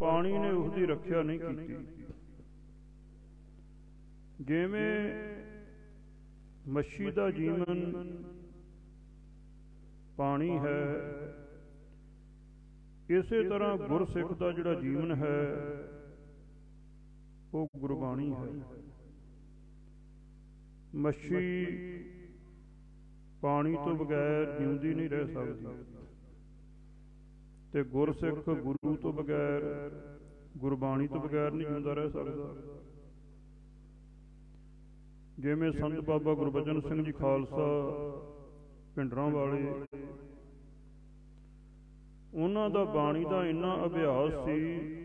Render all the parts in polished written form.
पानी ने उसकी रक्षा नहीं की। जिवें मच्छी का जीवन पानी है, इस तरह गुरसिख का जिहड़ा जीवन है वो गुरबाणी है। मच्छी पानी तो बगैर जिउंदी नहीं रह सकती, ते गुरसिख गुरु तो बगैर, गुरबाणी तो बगैर नहीं जिंदा रह सकता। जिवें संत बाबा गुरबचन सिंह जी खालसा भिंडरां वाले, उन्हां दा बाणी का इन्ना अभ्यास सी,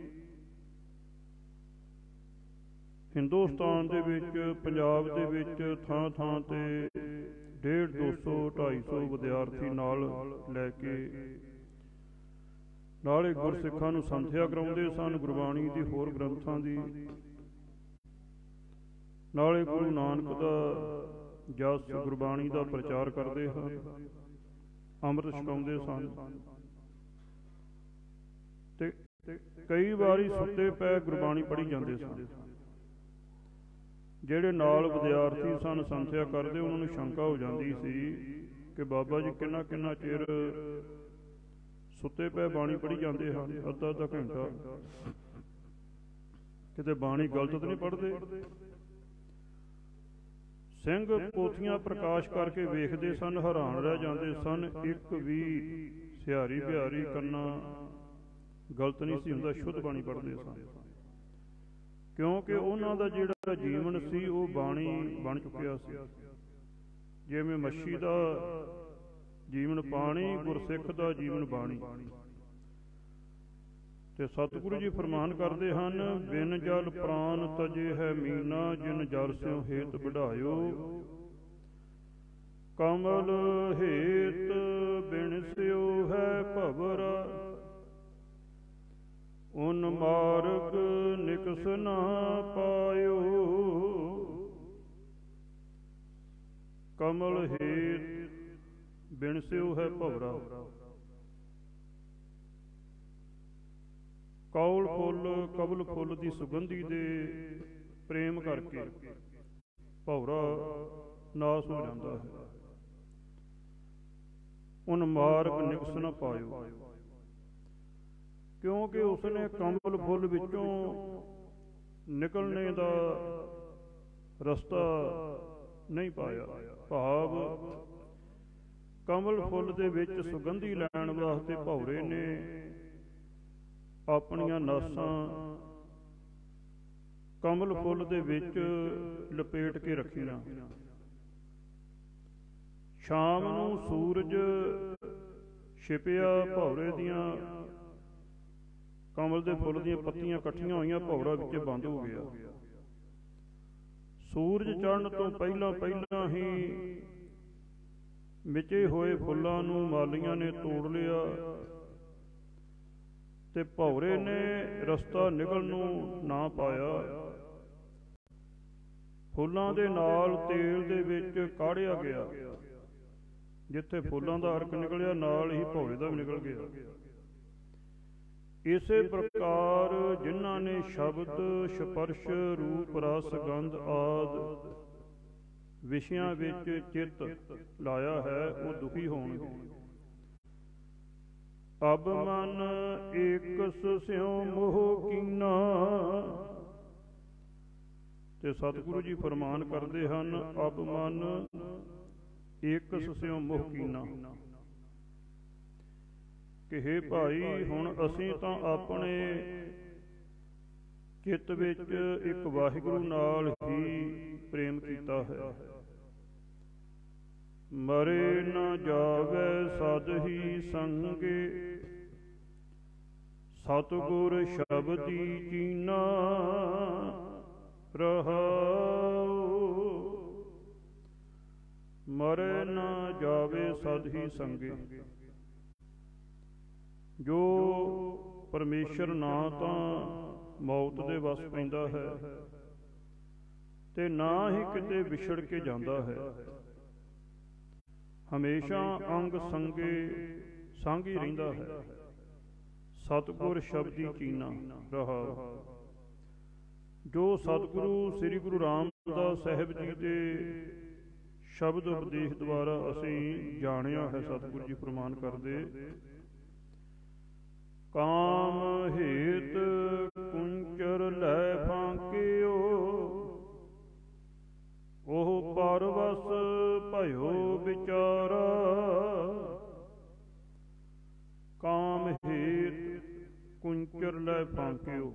हिंदुस्तान दे विच पंजाब दे विच थां थां ते 150, 200, 250 विद्यार्थी नाल लैके नाले गुरसिखां नूं संथਿਆ कराउंदे सन गुरबाणी दी होर ग्रंथां दी। नाले गुरु नानक दा जस गुरबाणी दा प्रचार करदे हन, अमृत छकाउंदे सन। ते कई वारी सुत्ते पै गुरबाणी पढ़ी जांदे सन। ਜਿਹੜੇ ਨਾਲ विद्यार्थी सन संथਿਆ ਕਰਦੇ, ਉਹਨਾਂ ਨੂੰ ਸ਼ੰਕਾ ਹੋ ਜਾਂਦੀ ਸੀ ਕਿ ਬਾਬਾ ਜੀ ਕਿੰਨਾ ਕਿੰਨਾ ਚਿਰ ਸੁੱਤੇ ਪਏ ਬਾਣੀ ਪੜ੍ਹੀ ਜਾਂਦੇ ਹਨ, ਅੱਧਾ ਅੱਧਾ ਘੰਟਾ, ਕਿਤੇ ਬਾਣੀ ਗਲਤ ਤਾਂ ਨਹੀਂ ਪੜ੍ਹਦੇ। ਸਿੰਘ ਪੋਥੀਆਂ ਪ੍ਰਕਾਸ਼ ਕਰਕੇ ਵੇਖਦੇ ਸਨ, ਹੈਰਾਨ ਰਹਿ ਜਾਂਦੇ ਸਨ। ਇੱਕ ਵੀ ਸਿਹਾਰੀ ਬਿਹਾਰੀ ਕੰਨਾ ਗਲਤ ਨਹੀਂ ਸੀ ਹੁੰਦਾ, ਸ਼ੁੱਧ ਬਾਣੀ ਪੜ੍ਹਦੇ ਸਨ, क्योंकि उन्हों का जिहड़ा जीवन सी वो बाणी बन चुकिया सी। जिवें मच्छी का जीवन पानी, गुरसिख का जीवन बाणी। ते सतगुरु जी फरमान करते हैं, बिन जल प्राण तजे है मीना, जिन जल स्यों हेत बढ़ायो, कमल हेत बिन स्यो है भवरा, उन मार्ग निकस ना पायो, कमल हेत बिन स्यो है भवरा। कौल फुल कबल फुल की सुगंधी दे प्रेम करके भवरा नाश हो जाता है। उन मार्ग निकस ना पायो, क्योंकि उसने कमल फुल विचों निकलने का रस्ता नहीं पाया। भाव कमल फुल दे विच सुगंधी लैण वास्ते भौरे ने अपनियां नासां कमल फुल दे विच लपेट के रखियां। शाम नूं सूरज छिपिया, भौरे दियां कमल के फुल दी पत्तियां कट्ठियां होईयां, भौरा विच बंद हो गया। सूरज चढ़न तो पहला पहला ही मिचे होए फुल्लां नूं मालियां ने तोड़ लिया, ते भौरे ने रस्ता निकलण नूं ना पाया। फुल्लां दे नाल तेल दे विच काढ़िया गया, जिथे फुल्लां दा अर्क निकलिया नाल ही भौरे दा भी निकल गया। इसे प्रकार जिन्हां ने शब्द स्पर्श रूप रस गंध आदि विषयां विच चित लाया है, वो दुखी होणगे। अब मन एकस स्यों मोह कीना, ते सतगुरु जी फरमान करते हैं, अब मन एकस स्यों मोह कीना, कि हे भाई हुण असीं तां अपने चित्त विच एक वाहिगुरू नाल ही प्रेम कीता है। मरे न जावे सद ही संगे, सतगुर शब्दी कीना रहाओ। मरे न जावे सद ही संगे, जो परमेश्वर ना तो मौत दे वस पैंदा है, ते ना ही किते विछड़ के जाता है। हमेशा अंग संगे संग ही रहिंदा है। ਸਤਿਗੁਰ ਸ਼ਬਦੀ ਚੀਨਾ ਰਹਾਉ। ਜੋ ਸਤਿਗੁਰੂ ਸ੍ਰੀ ਗੁਰੂ ਰਾਮਦਾਸ ਸਾਹਿਬ ਜੀ ਦੇ ਸ਼ਬਦ ਉਪਦੇਸ਼ ਦੁਆਰਾ ਅਸੀਂ ਜਾਣਿਆ ਹੈ, ਸਤਿਗੁਰੂ ਜੀ ਫਰਮਾਨ ਕਰਦੇ, ਕਾਮ ਹੇਤ ਕੁੰਚਰ ਲੈ ਫਾਂਕਿਓ, ਉਹ ਪਰਵਸ ਭਇਓ ਵਿਚਾਰਾ। ਕਾਮ ਹੇਤ ਕੁੰਚਰ ਲੈ ਫਾਂਕਿਓ,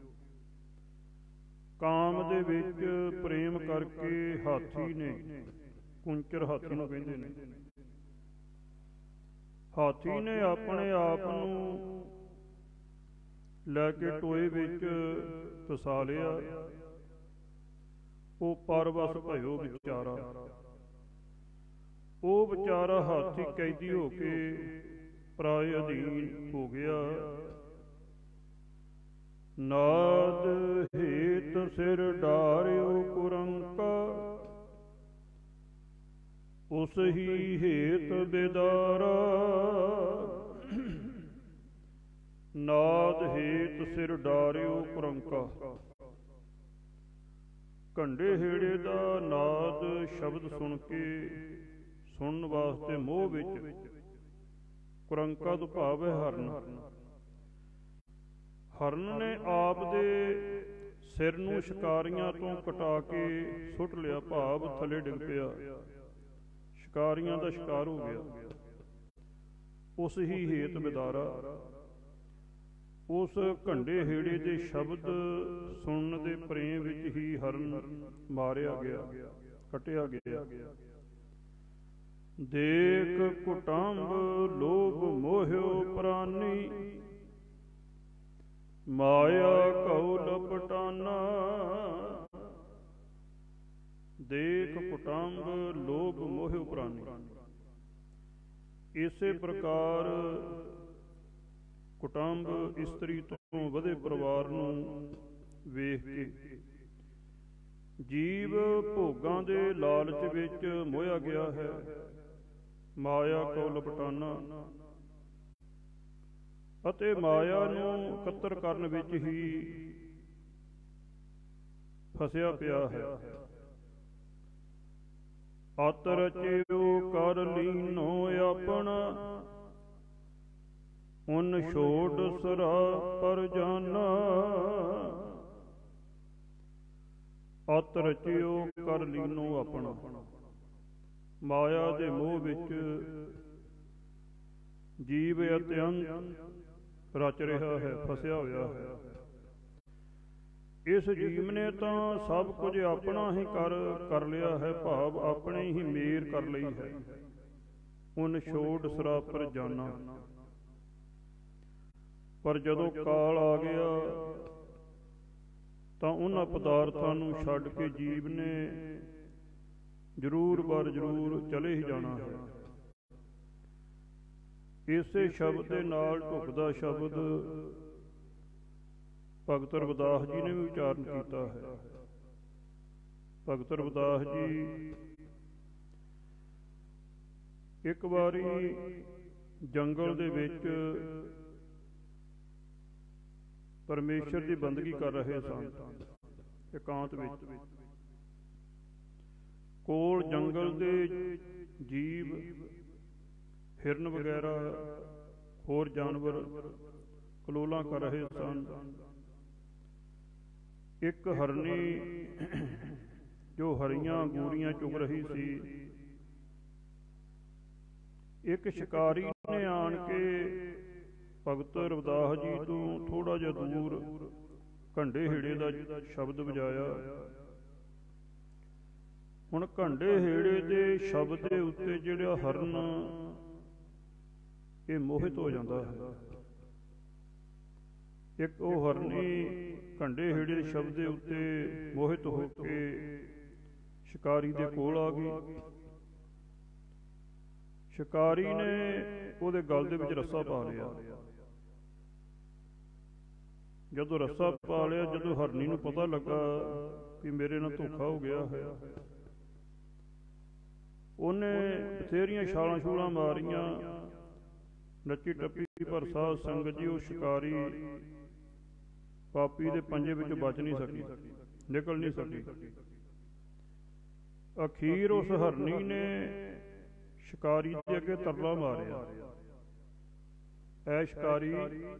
ਕਾਮ ਦੇ ਵਿੱਚ ਪ੍ਰੇਮ ਕਰਕੇ ਹਾਥੀ ਨੇ, ਕੁੰਚਰ ਹਾਥੀ ਨੂੰ ਕਹਿੰਦੇ ਨੇ, ਹਾਥੀ ਨੇ ਆਪਣੇ ਆਪ ਨੂੰ ਲੈ ਕੇ ਟੋਏ ਵਿੱਚ ਫਸਾ ਲਿਆ। ਉਹ ਪਰਵਸ ਭਇਓ ਵਿਚਾਰਾ, ਉਹ ਵਿਚਾਰਾ ਹਾਥੀ ਕੈਦੀ ਹੋ ਕੇ ਪਰਾਏ ਅਧੀਨ ਹੋ ਗਿਆ। ਨਾਦ ਹੇਤ ਸਿਰ ਡਾਰਿਓ ਕੁਰੰਕਾ, ਉਸ ਹੀ ਹੇਤ ਬਿਦਾਰਾ। ਨਾਦ ਹੇਤ ਸਿਰ ਡਾਰਿਓ ਕੁਰੰਕਾ, ਘੰਡੇ ਹੇੜੇ ਦਾ ਨਾਦ ਸ਼ਬਦ ਸੁਣ ਕੇ ਸੁਣਨ ਵਾਸਤੇ ਮੋਹ ਵਿੱਚ, ਕੁਰੰਕਾ ਤੋਂ ਭਾਵ ਹੈ ਹਰਨ। ਹਰਨ ਨੇ ਆਪ ਦੇ ਸਿਰ ਨੂੰ ਸ਼ਿਕਾਰੀਆਂ ਤੋਂ ਕਟਾ ਕੇ ਸੁੱਟ ਲਿਆ, ਭਾਵ ਥੱਲੇ ਡਿੱਗ ਪਿਆ, ਸ਼ਿਕਾਰੀਆਂ ਦਾ ਸ਼ਿਕਾਰ ਹੋ ਗਿਆ। ਉਸ ਹੀ ਹੇਤ ਬਿਦਾਰਾ, ਉਸ ਘੰਡੇ ਹੇੜੇ ਦੇ ਸ਼ਬਦ ਸੁਣਨ ਦੇ ਪ੍ਰੇਮ ਵਿੱਚ ਹੀ ਹਰਨ ਮਾਰਿਆ ਗਿਆ, ਕੱਟਿਆ ਗਿਆ। ਦੇਖ ਕੁਟੰਬ ਲੋਭ ਮੋਹਿਓ ਪ੍ਰਾਨੀ, ਮਾਇਆ ਕਉ ਲਪਟਾਨਾ। ਦੇਖ ਕੁਟੰਬ ਲੋਭ ਮੋਹਿਓ ਪ੍ਰਾਨੀ, ਇਸੇ ਪ੍ਰਕਾਰ ਕੁਟੰਬ ਇਸਤਰੀ ਤੋਂ ਵਧੇ ਪਰਿਵਾਰ ਨੂੰ ਵੇਖ ਕੇ ਜੀਵ ਭੋਗਾਂ ਦੇ ਲਾਲਚ ਵਿੱਚ ਮੋਹਿਆ ਗਿਆ ਹੈ। ਮਾਇਆ ਕਉ ਲਪਟਾਨਾ, ਅਤੇ ਮਾਇਆ ਨੂੰ ਇਕੱਤਰ ਕਰਨ ਵਿੱਚ ਹੀ ਫਸਿਆ ਪਿਆ ਹੈ। ਅਤ ਰਚਿਓ ਕਰ ਲੀਨੋ ਆਪਣਾ, ਉਨ ਛੋੜ ਸਰਾ ਪਰ ਜਾਨਾ। ਅਤ ਰਚਿਓ ਕਰ ਲੀਨੋ ਆਪਣਾ, ਮਾਇਆ ਦੇ ਮੋਹ ਵਿੱਚ ਜੀਵ ਅਤਿਅੰਤ ਰਚ ਰਿਹਾ ਹੈ, ਫਸਿਆ ਹੋਇਆ ਹੈ। ਇਸ ਜੀਵ ਨੇ ਤਾਂ ਸਭ ਕੁਝ ਆਪਣਾ ਹੀ ਕਰ ਲਿਆ ਹੈ, ਭਾਵ ਆਪਣੇ ਹੀ ਮੇਰ ਕਰ ਲਈ ਹੈ। ਉਨ ਛੋੜ ਸਰਾ ਪਰ ਜਾਨਾ, ਪਰ ਜਦੋਂ ਕਾਲ ਆ ਗਿਆ ਤਾਂ ਉਹਨਾਂ ਪਦਾਰਥਾਂ ਨੂੰ ਛੱਡ ਕੇ ਜੀਵ ਨੇ ਜ਼ਰੂਰ ਬਰ ਜ਼ਰੂਰ ਚਲੇ ਹੀ ਜਾਣਾ ਹੈ। ਇਸੇ ਸ਼ਬਦ ਦੇ ਨਾਲ ਢੁਕਦਾ ਸ਼ਬਦ ਭਗਤ ਰਵਿਦਾਸ ਜੀ ਨੇ ਵੀ ਉਚਾਰਨ ਕੀਤਾ ਹੈ। ਭਗਤ ਰਵਿਦਾਸ ਜੀ ਇੱਕ ਵਾਰੀ ਜੰਗਲ ਦੇ ਵਿੱਚ ਪਰਮੇਸ਼ਰ ਦੀ ਬੰਦਗੀ ਕਰ ਰਹੇ ਸਨ, ਇਕਾਂਤ ਵਿੱਚ। ਕੋਲ ਜੰਗਲ ਦੇ ਜੀਵ, ਹਿਰਨ ਵਗੈਰਾ ਹੋਰ ਜਾਨਵਰ ਕਲੋਲਾਂ ਕਰ ਰਹੇ ਸਨ। ਇੱਕ ਹਰਨੀ ਜੋ ਹਰੀਆਂ ਗੂਰੀਆਂ ਚੁਗ ਰਹੀ ਸੀ, ਇੱਕ ਸ਼ਿਕਾਰੀ ਨੇ ਆਣ ਕੇ ਭਗਤ ਰਵਿਦਾਸ ਜੀ ਤੋਂ ਥੋੜਾ ਜਿਹਾ ਦੂਰ ਘੰਡੇ ਹੇੜੇ ਦਾ ਸ਼ਬਦ ਵਜਾਇਆ। ਹੁਣ ਘੰਡੇ ਹੇੜੇ ਦੇ ਸ਼ਬਦ ਦੇ ਉੱਤੇ ਜਿਹੜਾ ਹਰਨ ਇਹ ਮੋਹਿਤ ਹੋ ਜਾਂਦਾ ਹੈ। ਇੱਕ ਉਹ ਹਰਨੀ ਘੰਡੇ ਹੇੜੇ ਦੇ ਸ਼ਬਦ ਦੇ ਉੱਤੇ ਮੋਹਿਤ ਹੋ ਕੇ ਸ਼ਿਕਾਰੀ ਦੇ ਕੋਲ ਆ ਗਈ। ਸ਼ਿਕਾਰੀ ਨੇ ਉਹਦੇ ਗਲ ਦੇ ਵਿੱਚ ਰੱਸਾ ਪਾ ਲਿਆ। ਜਦੋਂ ਰੱਸਾ ਪਾ ਲਿਆ, ਜਦੋਂ ਹਰਨੀ ਨੂੰ ਪਤਾ ਲੱਗਾ ਕਿ ਮੇਰੇ ਨਾਲ ਧੋਖਾ ਹੋ ਗਿਆ ਹੈ, ਉਹਨੇ ਬਥੇਰੀਆਂ ਛਾਲਾਂ ਛੂਲਾਂ ਮਾਰੀਆਂ, ਨੱਚੀ ਟੱਪੀ ਪਰ ਸਾਧ ਸੰਗਤ ਜੀ ਉਹ ਸ਼ਿਕਾਰੀ ਪਾਪੀ ਦੇ ਪੰਜੇ ਵਿੱਚੋਂ ਬਚ ਨਹੀਂ ਸਕੀ, ਨਿਕਲ ਨਹੀਂ ਸਕੀ। ਅਖੀਰ ਉਸ ਹਰਨੀ ਨੇ ਸ਼ਿਕਾਰੀ ਦੇ ਅੱਗੇ ਤਰਲਾ ਮਾਰਿਆ, ਐ ਸ਼ਿਕਾਰੀ,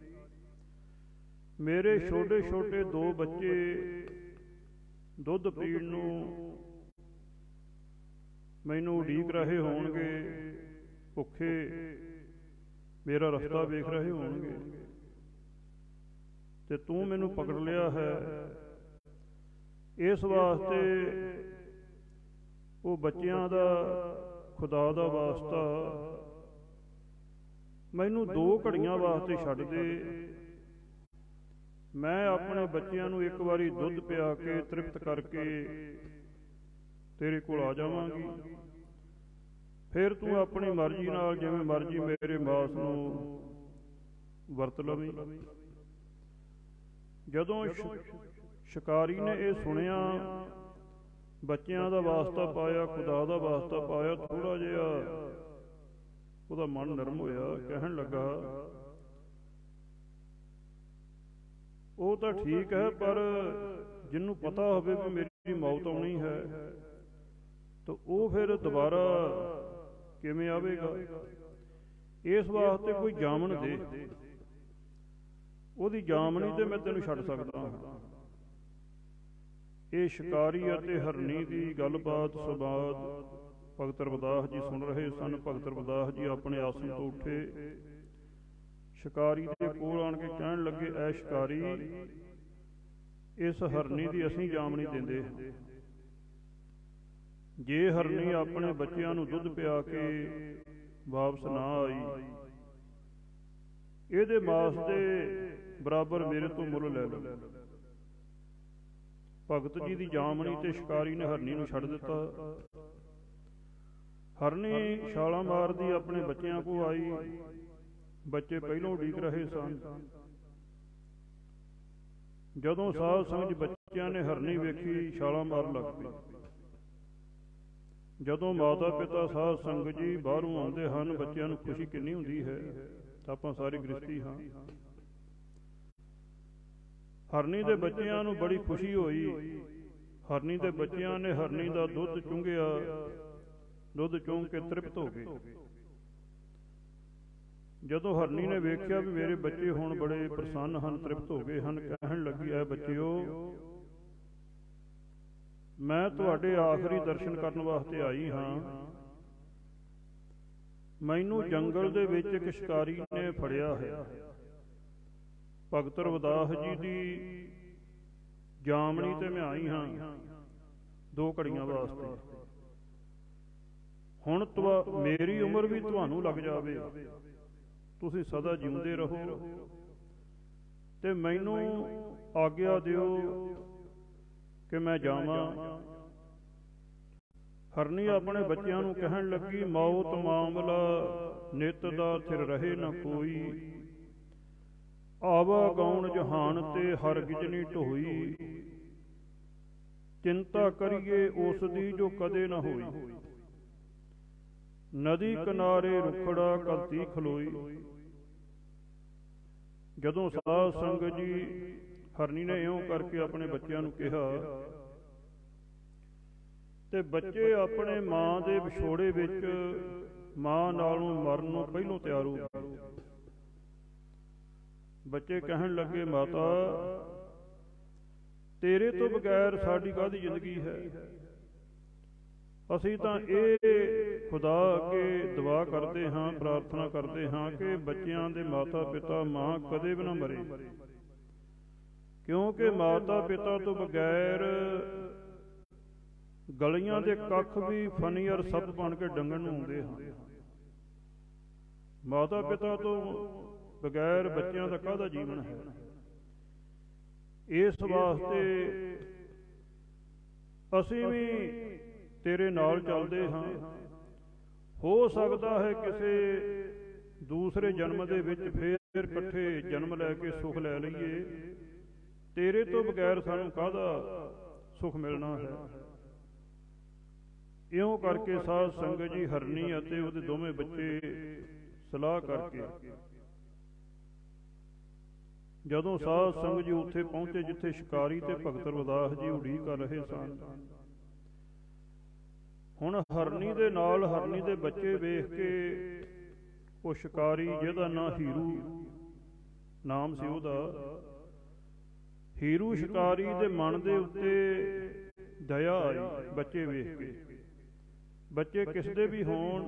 ਮੇਰੇ ਛੋਟੇ ਛੋਟੇ 2 ਬੱਚੇ ਦੁੱਧ ਪੀਣ ਨੂੰ ਮੈਨੂੰ ਉਡੀਕ ਰਹੇ ਹੋਣਗੇ, ਭੁੱਖੇ ਮੇਰਾ ਰਸਤਾ ਵੇਖ ਰਹੇ ਹੋਣਗੇ, ਤੇ ਤੂੰ ਮੈਨੂੰ ਪਕੜ ਲਿਆ ਹੈ। ਇਸ ਵਾਸਤੇ ਉਹ ਬੱਚਿਆਂ ਦਾ ਖੁਦਾ ਦਾ ਵਾਸਤਾ ਮੈਨੂੰ 2 ਘੜੀਆਂ ਵਾਸਤੇ ਛੱਡ ਦੇ, ਮੈਂ ਆਪਣੇ ਬੱਚਿਆਂ ਨੂੰ ਇੱਕ ਵਾਰੀ ਦੁੱਧ ਪਿਆ ਕੇ ਤ੍ਰਿਪਤ ਕਰਕੇ ਤੇਰੇ ਕੋਲ ਆ ਜਾਵਾਂਗੀ, ਫਿਰ ਤੂੰ ਆਪਣੀ ਮਰਜ਼ੀ ਨਾਲ ਜਿਵੇਂ ਮਰਜ਼ੀ ਮੇਰੇ ਮਾਸ ਨੂੰ ਵਰਤ ਲਵੀਂ। ਜਦੋਂ ਸ਼ਿਕਾਰੀ ਨੇ ਇਹ ਸੁਣਿਆ, ਬੱਚਿਆਂ ਦਾ ਵਾਸਤਾ ਪਾਇਆ, ਖੁਦਾ ਦਾ ਵਾਸਤਾ ਪਾਇਆ, ਥੋੜਾ ਜਿਹਾ ਉਹਦਾ ਮਨ ਨਰਮ ਹੋਇਆ। ਕਹਿਣ ਲੱਗਾ, ਉਹ ਤਾਂ ਠੀਕ ਹੈ, ਪਰ ਜਿਹਨੂੰ ਪਤਾ ਹੋਵੇ ਵੀ ਮੇਰੀ ਮੌਤ ਆਉਣੀ ਹੈ ਤਾਂ ਉਹ ਫਿਰ ਦੁਬਾਰਾ ਕਿਵੇਂ ਆਵੇਗਾ? ਇਸ ਵਾਸਤੇ ਕੋਈ ਜਾਮਨ ਦੇ, ਉਹਦੀ ਜਾਮਨੀ ਤੇ ਮੈਂ ਤੈਨੂੰ ਛੱਡ ਸਕਦਾ ਹਾਂ। ਇਹ ਸ਼ਿਕਾਰੀ ਅਤੇ ਹਰਨੀ ਦੀ ਗੱਲਬਾਤ ਸੰਵਾਦ ਭਗਤ ਰਵਿਦਾਸ ਜੀ ਸੁਣ ਰਹੇ ਸਨ। ਭਗਤ ਰਵਿਦਾਸ ਜੀ ਆਪਣੇ ਆਸਣ ਤੋਂ ਉੱਠੇ, ਸ਼ਿਕਾਰੀ ਦੇ ਕੋਲ ਆਣ ਕੇ ਕਹਿਣ ਲੱਗੇ, ਐ ਸ਼ਿਕਾਰੀ, ਇਸ ਹਰਨੀ ਦੀ ਅਸੀਂ ਜਾਮਨੀ ਦਿੰਦੇ ਹਾਂ। ਜੇ ਹਰਨੀ ਆਪਣੇ ਬੱਚਿਆਂ ਨੂੰ ਦੁੱਧ ਪਿਆ ਕੇ ਵਾਪਸ ਨਾ ਆਈ, ਇਹਦੇ ਮਾਸ ਦੇ ਬਰਾਬਰ ਮੇਰੇ ਤੋਂ ਮੁੱਲ ਲੈ ਲਓ। ਭਗਤ ਜੀ ਦੀ ਜਾਮਨੀ ਤੇ ਸ਼ਿਕਾਰੀ ਨੇ ਹਰਨੀ ਨੂੰ ਛੱਡ ਦਿੱਤਾ। ਹਰਨੀ ਛਾਲਾਂ ਮਾਰਦੀ ਆਪਣੇ ਬੱਚਿਆਂ ਕੋਲ ਆਈ, ਬੱਚੇ ਪਹਿਲੋਂ ਉਡੀਕ ਰਹੇ ਸਨ। ਜਦੋਂ ਸਾਧ ਸੰਗਤ ਬੱਚਿਆਂ ਨੇ ਹਰਨੀ ਵੇਖੀ, ਛਾਲਾਂ ਮਾਰਨ ਲੱਗ ਪਏ। ਜਦੋਂ ਮਾਤਾ ਪਿਤਾ ਸਾਧ ਸੰਗਤ ਜੀ ਬਾਹਰੋਂ ਆਉਂਦੇ ਹਨ, ਬੱਚਿਆਂ ਨੂੰ ਖੁਸ਼ੀ ਕਿੰਨੀ ਹੁੰਦੀ ਹੈ। ਆਪਾਂ ਸਾਰੇ ਗ੍ਰਸਤੀ ਹਾਂ। ਹਰਨੀ ਦੇ ਬੱਚਿਆਂ ਨੂੰ ਬੜੀ ਖੁਸ਼ੀ ਹੋਈ। ਹਰਨੀ ਦੇ ਬੱਚਿਆਂ ਨੇ ਹਰਨੀ ਦਾ ਦੁੱਧ ਚੁੰਘਿਆ, ਦੁੱਧ ਚੁੰਘ ਕੇ ਤ੍ਰਿਪਤ ਹੋ ਗਏ। ਜਦੋਂ ਹਰਨੀ ਨੇ ਵੇਖਿਆ ਵੀ ਮੇਰੇ ਬੱਚੇ ਹੁਣ ਬੜੇ ਪ੍ਰਸੰਨ ਹਨ, ਤ੍ਰਿਪਤ ਹੋ ਗਏ ਹਨ, ਕਹਿਣ ਲੱਗੀ, ਐ ਬੱਚਿਓ, ਮੈਂ ਤੁਹਾਡੇ ਆਖਰੀ ਦਰਸ਼ਨ ਕਰਨ ਵਾਸਤੇ ਆਈ ਹਾਂ। ਮੈਨੂੰ ਜੰਗਲ ਦੇ ਵਿੱਚ ਇੱਕ ਸ਼ਿਕਾਰੀ ਨੇ ਫੜਿਆ ਹੈ। ਭਗਤ ਰਵਿਦਾਸ ਜੀ ਦੀ ਜਾਮਨੀ ਤੇ ਮੈਂ ਆਈ ਹਾਂ 2 ਘੜੀਆਂ ਵਾਸਤੇ। ਹੁਣ ਮੇਰੀ ਉਮਰ ਵੀ ਤੁਹਾਨੂੰ ਲੱਗ ਜਾਵੇ, ਤੁਸੀਂ ਸਦਾ ਜਿਉਂਦੇ ਰਹੋ, ਤੇ ਮੈਨੂੰ ਆਗਿਆ ਦਿਓ ਕਿ ਮੈਂ ਜਾਵਾਂ। ਹਰਨੀ ਆਪਣੇ ਬੱਚਿਆਂ ਨੂੰ ਕਹਿਣ ਲੱਗੀ, ਮੌਤ ਮਾਮਲਾ ਨਿਤ ਦਾ ਥਿਰ ਰਹੇ ਨਾ ਕੋਈ, ਆਵਾ ਗਾਉਣ ਜਹਾਨ ਤੇ ਹਰਗਿਜ਼ ਨਹੀਂ ਢੋਈ, ਚਿੰਤਾ ਕਰੀਏ ਉਸ ਦੀ ਜੋ ਕਦੇ ਨਾ ਹੋਈ, ਨਦੀ ਕਿਨਾਰੇ ਰੁਖੜਾ ਕਲਤੀ ਖਲੋਈ। ਜਦੋਂ ਸਾਧ ਸੰਗਤ ਜੀ ਹਰਨੀ ਨੇ ਇਉਂ ਕਰਕੇ ਆਪਣੇ ਬੱਚਿਆਂ ਨੂੰ ਕਿਹਾ, ਤੇ ਬੱਚੇ ਆਪਣੇ ਮਾਂ ਦੇ ਵਿਛੋੜੇ ਵਿੱਚ ਮਾਂ ਨਾਲੋਂ ਮਰਨ ਨੂੰ ਪਹਿਲੋਂ ਤਿਆਰ ਹੋ ਗਏ। ਬੱਚੇ ਕਹਿਣ ਲੱਗੇ, ਮਾਤਾ, ਤੇਰੇ ਤੋਂ ਬਗੈਰ ਸਾਡੀ ਕਾਹਦੀ ਜ਼ਿੰਦਗੀ ਹੈ? ਅਸੀਂ ਤਾਂ ਇਹ ਖੁਦਾ ਅੱਗੇ ਦੁਆ ਕਰਦੇ ਹਾਂ, ਪ੍ਰਾਰਥਨਾ ਕਰਦੇ ਹਾਂ ਕਿ ਬੱਚਿਆਂ ਦੇ ਮਾਤਾ ਪਿਤਾ ਮਾਂ ਕਦੇ ਵੀ ਨਾ ਮਰੇ, ਕਿਉਂਕਿ ਮਾਤਾ ਪਿਤਾ ਤੋਂ ਬਗੈਰ ਗਲੀਆਂ ਦੇ ਕੱਖ ਵੀ ਫਨੀਅਰ ਸੱਪ ਬਣ ਕੇ ਡੰਗਣ ਨੂੰ ਆਉਂਦੇ ਹਨ। ਮਾਤਾ ਪਿਤਾ ਤੋਂ ਬਗੈਰ ਬੱਚਿਆਂ ਦਾ ਕਾਹਦਾ ਜੀਵਨ ਹੈ? ਇਸ ਵਾਸਤੇ ਅਸੀਂ ਵੀ ਤੇਰੇ ਨਾਲ ਚੱਲਦੇ ਹਾਂ। ਹੋ ਸਕਦਾ ਹੈ ਕਿਸੇ ਦੂਸਰੇ ਜਨਮ ਦੇ ਵਿੱਚ ਫੇਰ ਇਕੱਠੇ ਜਨਮ ਲੈ ਕੇ ਸੁੱਖ ਲੈ ਲਈਏ, ਤੇਰੇ ਤੋਂ ਬਗੈਰ ਸਾਨੂੰ ਕਾਹਦਾ ਸੁੱਖ ਮਿਲਣਾ ਹੈ? ਇਉਂ ਕਰਕੇ ਸਾਧ ਸੰਗਤ ਜੀ ਹਰਨੀ ਅਤੇ ਉਹਦੇ ਦੋਵੇਂ ਬੱਚੇ ਸਲਾਹ ਕਰਕੇ ਜਦੋਂ ਸਾਧ ਸੰਗਤ ਜੀ ਉੱਥੇ ਪਹੁੰਚੇ ਜਿੱਥੇ ਸ਼ਿਕਾਰੀ ਤੇ ਭਗਤ ਰਵਿਦਾਸ ਜੀ ਉਡੀਕ ਕਰ ਰਹੇ ਸਨ। ਹੁਣ ਹਰਨੀ ਦੇ ਨਾਲ ਹਰਨੀ ਦੇ ਬੱਚੇ ਵੇਖ ਕੇ ਉਹ ਸ਼ਿਕਾਰੀ, ਜਿਹਦਾ ਨਾਂ ਹੀਰੂ ਨਾਮ ਸੀ ਉਹਦਾ, ਹੀਰੂ ਸ਼ਿਕਾਰੀ ਦੇ ਮਨ ਦੇ ਉੱਤੇ ਦਇਆ ਆਈ ਬੱਚੇ ਵੇਖ ਕੇ। ਬੱਚੇ ਕਿਸ ਦੇ ਵੀ ਹੋਣ,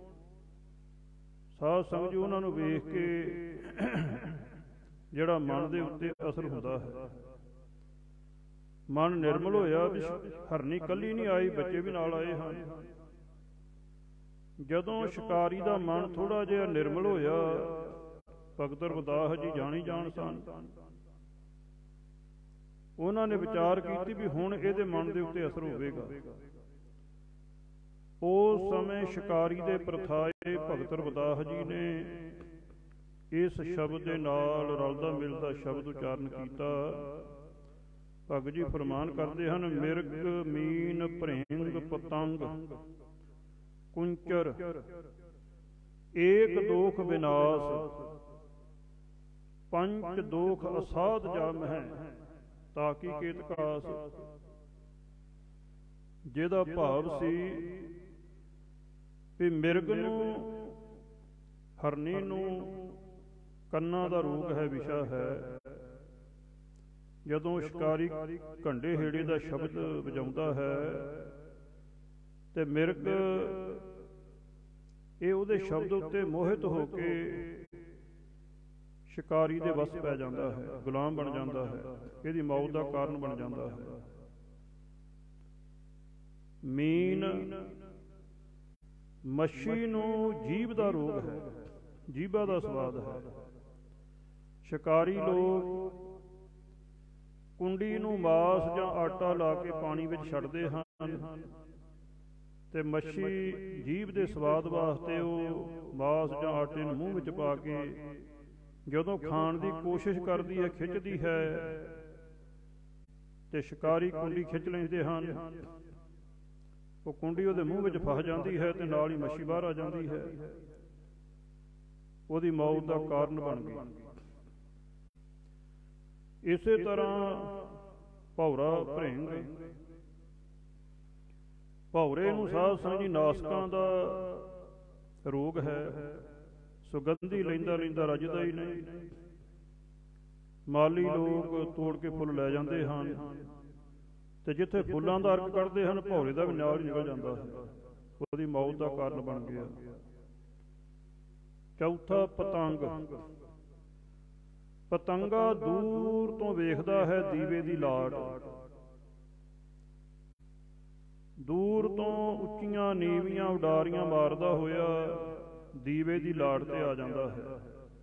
ਸਾਧ ਸੰਗਤ ਜੀ ਉਹਨਾਂ ਨੂੰ ਵੇਖ ਕੇ ਜਿਹੜਾ ਮਨ ਦੇ ਉੱਤੇ ਅਸਰ ਹੁੰਦਾ ਹੈ, ਮਨ ਨਿਰਮਲ ਹੋਇਆ ਵੀ ਹਰਨੀ ਇਕੱਲੀ ਨਹੀਂ ਆਈ, ਬੱਚੇ ਵੀ ਨਾਲ ਆਏ ਹਨ। ਜਦੋਂ ਸ਼ਿਕਾਰੀ ਦਾ ਮਨ ਥੋੜਾ ਜਿਹਾ ਨਿਰਮਲ ਹੋਇਆ, ਭਗਤ ਰਵਿਦਾਸ ਜੀ ਜਾਣੀ ਜਾਣ ਸਨ, ਉਹਨਾਂ ਨੇ ਵਿਚਾਰ ਕੀਤੀ ਵੀ ਹੁਣ ਇਹਦੇ ਮਨ ਦੇ ਉੱਤੇ ਅਸਰ ਹੋਵੇਗਾ। ਉਸ ਸਮੇਂ ਸ਼ਿਕਾਰੀ ਦੇ ਪ੍ਰਥਾਏ ਭਗਤ ਰਵਿਦਾਸ ਜੀ ਨੇ ਇਸ ਸ਼ਬਦ ਦੇ ਨਾਲ ਰਲਦਾ ਮਿਲਦਾ ਸ਼ਬਦ ਉਚਾਰਨ ਕੀਤਾ। ਭਗਤ ਜੀ ਫਰਮਾਨ ਕਰਦੇ ਹਨ, ਮਿਰਗ ਮੀਨ ਭ੍ਰਿੰਗ ਪਤੰਗ ਕੁੰਚਰ ਏਕ ਦੋਖ ਵਿਨਾਸ਼, ਪੰਚ ਦੋਖ ਅਸਾਧ ਜਾਮਹਿ ਤਾਕੀ ਕੇਤ ਕਾਸ। ਜਿਹਦਾ ਭਾਵ ਸੀ ਵੀ ਮਿਰਗ ਨੂੰ, ਹਰਨੀ ਨੂੰ ਕੰਨਾਂ ਦਾ ਰੋਗ ਹੈ, ਵਿਸ਼ਾ ਹੈ। ਜਦੋਂ ਸ਼ਿਕਾਰੀ ਘੰਡੇ ਹੇੜੇ ਦਾ ਸ਼ਬਦ ਵਜਾਉਂਦਾ ਹੈ ਤੇ ਮਿਰਗ ਇਹ ਉਹਦੇ ਸ਼ਬਦ ਉੱਤੇ ਮੋਹਿਤ ਹੋ ਕੇ ਸ਼ਿਕਾਰੀ ਦੇ ਵਸ ਪੈ ਜਾਂਦਾ ਹੈ, ਗੁਲਾਮ ਬਣ ਜਾਂਦਾ ਹੈ, ਇਹਦੀ ਮੌਤ ਦਾ ਕਾਰਨ ਬਣ ਜਾਂਦਾ ਹੈ। ਮੀਨ ਮੱਛੀ ਨੂੰ ਜੀਭ ਦਾ ਰੋਗ ਹੈ, ਜੀਭਾ ਦਾ ਸਵਾਦ ਹੈ। ਸ਼ਿਕਾਰੀ ਲੋਕ ਕੁੰਡੀ ਨੂੰ ਮਾਸ ਜਾਂ ਆਟਾ ਲਾ ਕੇ ਪਾਣੀ ਵਿੱਚ ਛੱਡਦੇ ਹਨ ਤੇ ਮੱਛੀ ਜੀਭ ਦੇ ਸਵਾਦ ਵਾਸਤੇ ਉਹ ਮਾਸ ਜਾਂ ਆਟੇ ਨੂੰ ਮੂੰਹ ਵਿੱਚ ਪਾ ਕੇ ਜਦੋਂ ਖਾਣ ਦੀ ਕੋਸ਼ਿਸ਼ ਕਰਦੀ ਹੈ, ਖਿੱਚਦੀ ਹੈ, ਤੇ ਸ਼ਿਕਾਰੀ ਕੁੰਡੀ ਖਿੱਚ ਲੈਂਦੇ ਹਨ। ਉਹ ਕੁੰਡੀ ਉਹਦੇ ਮੂੰਹ ਵਿੱਚ ਫਸ ਜਾਂਦੀ ਹੈ ਤੇ ਨਾਲ ਹੀ ਮੱਛੀ ਬਾਹਰ ਆ ਜਾਂਦੀ ਹੈ, ਉਹਦੀ ਮੌਤ ਦਾ ਕਾਰਨ ਬਣ ਗਈ। ਇਸੇ ਤਰ੍ਹਾਂ ਭੌਰਾ ਭ੍ਰਿੰਗ, ਭੌਰੇ ਨੂੰ ਸਾਧ ਸੰਗਤ ਜੀ ਨਾਸਕਾਂ ਦਾ ਰੋਗ ਹੈ, ਸੁਗੰਧੀ ਲੈਂਦਾ ਲੈਂਦਾ ਰੱਜਦਾ ਹੀ ਨਹੀਂ। ਮਾਲੀ ਲੋਕ ਤੋੜ ਕੇ ਫੁੱਲ ਲੈ ਜਾਂਦੇ ਹਨ ਤੇ ਜਿੱਥੇ ਫੁੱਲਾਂ ਦਾ ਅਰਕ ਕਰਦੇ ਹਨ, ਭੌਰੇ ਦਾ ਵੀ ਨਾਲ ਹੀ ਨਿਕਲ ਜਾਂਦਾ ਹੈ, ਉਹਦੀ ਮੌਤ ਦਾ ਕਾਰਨ ਬਣ ਗਿਆ। ਚੌਥਾ ਪਤੰਗ, ਪਤੰਗਾ ਦੂਰ ਤੋਂ ਵੇਖਦਾ ਹੈ ਦੀਵੇ ਦੀ ਲਾਟ, ਦੂਰ ਤੋਂ ਉੱਚੀਆਂ ਨੀਵੀਆਂ ਉਡਾਰੀਆਂ ਮਾਰਦਾ ਹੋਇਆ ਦੀਵੇ ਦੀ ਲਾਟ ਤੇ ਆ ਜਾਂਦਾ ਹੈ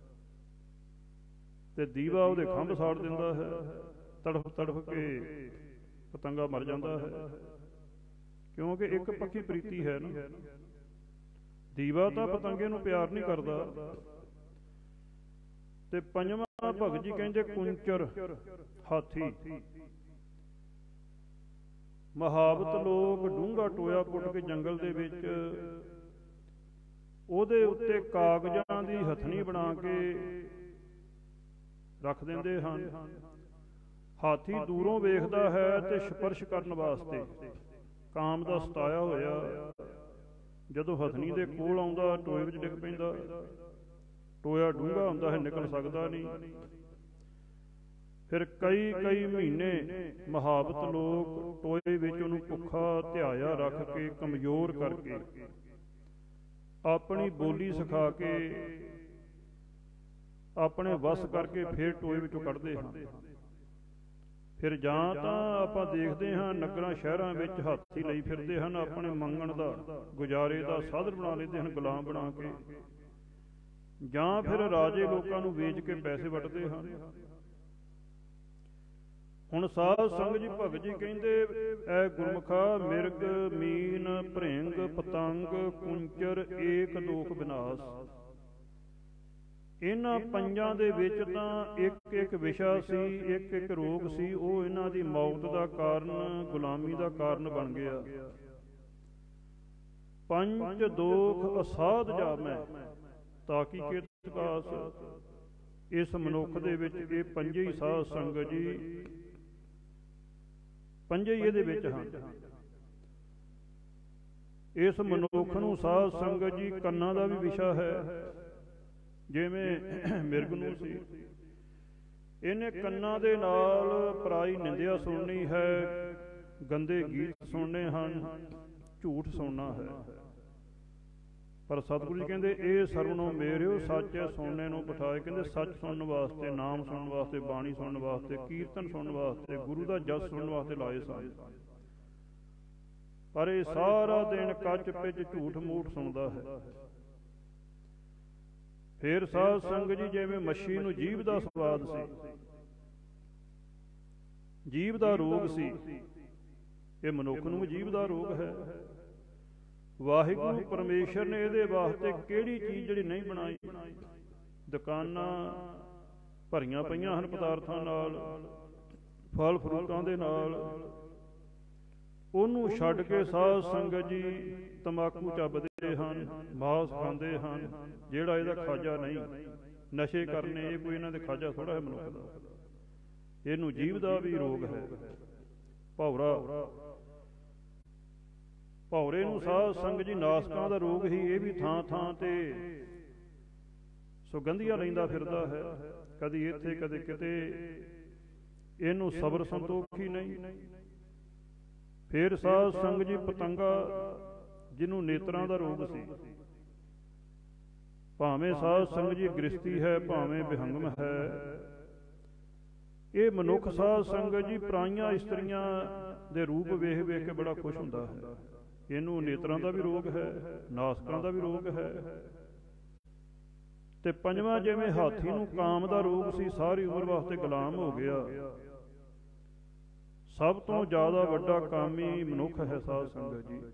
ਤੇ ਦੀਵਾ ਉਹਦੇ ਖੰਭ ਸਾੜ ਦਿੰਦਾ ਹੈ। ਤੜਫ ਤੜਫ ਕੇ ਪਤੰਗਾ ਮਰ ਜਾਂਦਾ ਹੈ, ਕਿਉਂਕਿ ਇੱਕ ਪੱਕੀ ਪ੍ਰੀਤੀ ਹੈ ਨਾ। ਦੀਵਾ ਤਾਂ ਪਤੰਗੇ ਨੂੰ ਪਿਆਰ ਨਹੀਂ ਕਰਦਾ। ਤੇ ਪੰਜਵਾਂ ਭਗਤ ਜੀ ਕਹਿੰਦੇ ਕੁੰਚਰ, ਹਾਥੀ। ਮਹਾਵਤ ਲੋਕ ਡੂੰਘਾ ਟੋਇਆ ਪੁੱਟ ਕੇ ਜੰਗਲ ਦੇ ਵਿੱਚ ਉਹਦੇ ਉੱਤੇ ਕਾਗਜ਼ਾਂ ਦੀ ਹਥਨੀ ਬਣਾ ਕੇ ਰੱਖ ਦਿੰਦੇ ਹਨ। ਹਾਥੀ ਦੂਰੋਂ ਵੇਖਦਾ ਹੈ ਤੇ ਸਪਰਸ਼ ਕਰਨ ਵਾਸਤੇ, ਕਾਮ ਦਾ ਸਤਾਇਆ ਹੋਇਆ, ਜਦੋਂ ਹਥਨੀ ਦੇ ਕੋਲ ਆਉਂਦਾ ਟੋਏ ਵਿੱਚ ਡਿੱਗ ਪੈਂਦਾ। ਟੋਇਆ ਡੂੰਘਾ ਹੁੰਦਾ ਹੈ, ਨਿਕਲ ਸਕਦਾ ਨਹੀਂ। ਫਿਰ ਕਈ ਕਈ ਮਹੀਨੇ ਮਹਾਵਤ ਲੋਕ ਟੋਏ ਵਿੱਚ ਉਹਨੂੰ ਭੁੱਖਾ ਧਿਆਇਆ ਰੱਖ ਕੇ, ਕਮਜ਼ੋਰ ਕਰਕੇ, ਆਪਣੀ ਬੋਲੀ ਸਿਖਾ ਕੇ, ਆਪਣੇ ਵਸ ਕਰਕੇ ਫਿਰ ਟੋਏ ਵਿੱਚੋਂ ਕੱਢਦੇ ਹਨ। ਫਿਰ ਜਾਂ ਤਾਂ ਆਪਾਂ ਦੇਖਦੇ ਹਾਂ ਨਗਰਾਂ ਸ਼ਹਿਰਾਂ ਵਿੱਚ ਹਾਥੀ ਲਈ ਫਿਰਦੇ ਹਨ, ਆਪਣੇ ਮੰਗਣ ਦਾ, ਗੁਜ਼ਾਰੇ ਦਾ ਸਾਧਨ ਬਣਾ ਲੈਂਦੇ ਹਨ, ਗੁਲਾਮ ਬਣਾ ਕੇ, ਜਾਂ ਫਿਰ ਰਾਜੇ ਲੋਕਾਂ ਨੂੰ ਵੇਚ ਕੇ ਪੈਸੇ ਵੱਟਦੇ ਹਨ। ਹੁਣ ਸਾਧ ਸੰਗਤ ਜੀ ਭਗਤ ਜੀ ਕਹਿੰਦੇ, ਐ ਗੁਰਮੁਖਾ ਮਿਰਗ ਮੀਨ ਭ੍ਰਿੰਗ ਪਤੰਗ ਕੁੰਚਰ ਏਕ ਦੋਖ ਵਿਨਾਸ਼। ਇਹਨਾਂ ਪੰਜਾਂ ਦੇ ਵਿੱਚ ਤਾਂ ਇੱਕ ਇੱਕ ਵਿਸ਼ਾ ਸੀ, ਇੱਕ ਇੱਕ ਰੋਗ ਸੀ, ਉਹ ਇਹਨਾਂ ਦੀ ਮੌਤ ਦਾ ਕਾਰਨ, ਗੁਲਾਮੀ ਦਾ ਕਾਰਨ ਬਣ ਗਿਆ। ਪੰਜ ਦੋਖ ਅਸਾਧ ਜਾਮੈ, ਤਾਕੀ ਕੇਤ ਕਾਸ। ਇਸ ਮਨੁੱਖ ਦੇ ਵਿੱਚ ਇਹ ਪੰਜੇ ਹੀ ਸਾਧ ਸੰਗਤ ਜੀ, ਪੰਜੇ ਹੀ ਇਹਦੇ ਵਿੱਚ ਹਨ। ਇਸ ਮਨੁੱਖ ਨੂੰ ਸਾਧ ਸੰਗਤ ਜੀ ਕੰਨਾਂ ਦਾ ਵੀ ਵਿਸ਼ਾ ਹੈ। ਜਿਵੇਂ ਮਿਰਗ ਨੂੰ ਸੀ, ਇਹਨੇ ਕੰਨਾਂ ਦੇ ਨਾਲ ਪਰਾਈ ਨਿੰਦਿਆ ਸੁਣਨੀ ਹੈ, ਗੰਦੇ ਗੀਤ ਸੁਣਨੇ ਹਨ, ਝੂਠ ਸੁਣਨਾ ਹੈ। ਪਰ ਸਤਿਗੁਰੂ ਜੀ ਕਹਿੰਦੇ ਇਹ ਸਰਵਣੋ ਮੇਰਿਓ ਸੱਚ ਹੈ ਸੁਣਨੇ ਨੂੰ ਬਿਠਾਏ। ਕਹਿੰਦੇ ਸੱਚ ਸੁਣਨ ਵਾਸਤੇ, ਨਾਮ ਸੁਣਨ ਵਾਸਤੇ, ਬਾਣੀ ਸੁਣਨ ਵਾਸਤੇ, ਕੀਰਤਨ ਸੁਣਨ ਵਾਸਤੇ, ਗੁਰੂ ਦਾ ਜਸ ਸੁਣਨ ਵਾਸਤੇ ਲਾਏ ਸਨ। ਪਰ ਇਹ ਸਾਰਾ ਦਿਨ ਕੱਚ ਪਿੱਚ ਝੂਠ ਮੂਠ ਸੁਣਦਾ ਹੈ। ਫਿਰ ਸਾਧ ਸੰਗਤ ਜੀ ਜਿਵੇਂ ਮੱਛੀ ਨੂੰ ਜੀਭ ਦਾ ਸਵਾਦ ਸੀ, ਜੀਭ ਦਾ ਰੋਗ ਸੀ, ਇਹ ਮਨੁੱਖ ਨੂੰ ਜੀਭ ਦਾ ਰੋਗ ਹੈ। ਵਾਹਿਗੁਰੂ ਪਰਮੇਸ਼ਰ ਨੇ ਇਹਦੇ ਵਾਸਤੇ ਕਿਹੜੀ ਚੀਜ਼ ਜਿਹੜੀ ਨਹੀਂ ਬਣਾਈ। ਦੁਕਾਨਾਂ ਭਰੀਆਂ ਪਈਆਂ ਹਨ ਪਦਾਰਥਾਂ ਨਾਲ, ਫਲ ਫਰੂਟਾਂ ਦੇ ਨਾਲ। ਉਹਨੂੰ ਛੱਡ ਕੇ ਸਾਧ ਸੰਗਤ ਜੀ ਤੰਬਾਕੂ ਚੱਬਦੇ ਹਨ, ਮਾਸ ਖਾਂਦੇ ਹਨ, ਜਿਹੜਾ ਇਹਦਾ ਖਾਜਾ ਨਹੀਂ। ਨਸ਼ੇ ਕਰਨੇ ਇਹ ਕੋਈ ਇਹਨਾਂ ਦੇ ਖਾਜਾ ਥੋੜ੍ਹਾ ਹੈ ਮਨੁੱਖ ਦਾ। ਇਹਨੂੰ ਜੀਭ ਦਾ ਵੀ ਰੋਗ ਹੈ, ਭੌਰਾ। ਭੌਰੇ ਨੂੰ ਸਾਧ ਸੰਗਤ ਜੀ ਨਾਸਕਾਂ ਦਾ ਰੋਗ ਹੀ। ਇਹ ਵੀ ਥਾਂ ਥਾਂ ਤੇ ਸੁਗੰਧੀਆਂ ਲੈਂਦਾ ਫਿਰਦਾ ਹੈ, ਕਦੀ ਇੱਥੇ ਕਦੇ ਕਿਤੇ। ਇਹਨੂੰ ਸਬਰ ਸੰਤੋਖ ਹੀ ਨਹੀਂ। ਫਿਰ ਸਾਧ ਸੰਗਤ ਜੀ ਪਤੰਗਾ, ਜਿਹਨੂੰ ਨੇਤਰਾਂ ਦਾ ਰੋਗ ਸੀ। ਭਾਵੇਂ ਸਾਧ ਸੰਗਤ ਜੀ ਗ੍ਰਸਤੀ ਹੈ, ਭਾਵੇਂ ਵਿਹੰਗਮ ਹੈ, ਇਹ ਮਨੁੱਖ ਸਾਧ ਸੰਗਤ ਜੀ ਪਰਾਈਆਂ ਇਸਤਰੀਆਂ ਦੇ ਰੂਪ ਵੇਖ ਵੇਖ ਕੇ ਬੜਾ ਖੁਸ਼ ਹੁੰਦਾ ਹੈ। ਇਹਨੂੰ ਨੇਤਰਾਂ ਦਾ ਵੀ ਰੋਗ ਹੈ, ਨਾਸਕਾਂ ਦਾ ਵੀ ਰੋਗ ਹੈ। ਤੇ ਪੰਜਵਾਂ ਜਿਵੇਂ ਹਾਥੀ ਨੂੰ ਕਾਮ ਦਾ ਰੋਗ ਸੀ, ਸਾਰੀ ਉਮਰ ਵਾਸਤੇ ਗੁਲਾਮ ਹੋ ਗਿਆ। ਸਭ ਤੋਂ ਜ਼ਿਆਦਾ ਵੱਡਾ ਕਾਮੀ ਮਨੁੱਖ ਹੈ ਸਾਧ ਸੰਗਤ ਜੀ।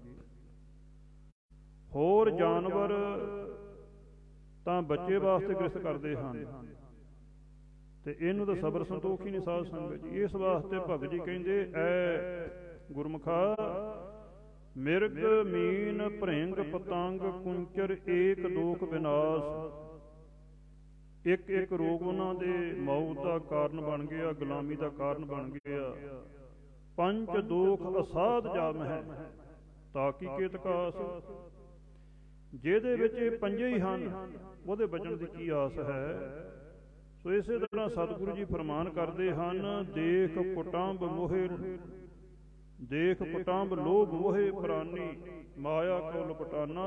ਹੋਰ ਜਾਨਵਰ ਤਾਂ ਬੱਚੇ ਵਾਸਤੇ ਗ੍ਰਸਤ ਕਰਦੇ ਹਨ, ਤੇ ਇਹਨੂੰ ਤਾਂ ਸਬਰ ਸੰਤੋਖ ਹੀ ਨਹੀਂ ਸਾਧ ਸੰਗਤ ਜੀ। ਇਸ ਵਾਸਤੇ ਭਗਤ ਜੀ ਕਹਿੰਦੇ ਐ ਗੁਰਮੁਖਾ, ਮਿਰਗ ਮੀਨ ਭ੍ਰਿੰਗ ਪਤੰਗ ਕੁੰਚਰ ਏਕ ਦੋਖ ਵਿਨਾਸ਼। ਇੱਕ ਇੱਕ ਰੋਗ ਉਹਨਾਂ ਦੇ ਮੌਤ ਦਾ ਕਾਰਨ ਬਣ ਗਿਆ, ਗੁਲਾਮੀ ਦਾ ਕਾਰਨ ਬਣ ਗਿਆ। ਪੰਜ ਦੋਖ ਅਸਾਧ ਜਾਮ ਹੈ ਤਾਕੀ ਕੇਤ ਕਾਸ। ਜਿਹਦੇ ਵਿੱਚ ਇਹ ਪੰਜੇ ਹੀ ਹਨ, ਉਹਦੇ ਬਚਣ ਦੀ ਕੀ ਆਸ ਹੈ। ਸੋ ਇਸੇ ਤਰ੍ਹਾਂ ਸਤਿਗੁਰੂ ਜੀ ਫਰਮਾਨ ਕਰਦੇ ਹਨ, ਦੇਖ ਕੁਟੰਬ ਮੋਹਿ, ਦੇਖ ਕੁਟੰਬ ਲੋਭ ਮੋਹਿ ਪ੍ਰਾਨੀ, ਮਾਇਆ ਕੋ ਲਪਟਾਨਾ।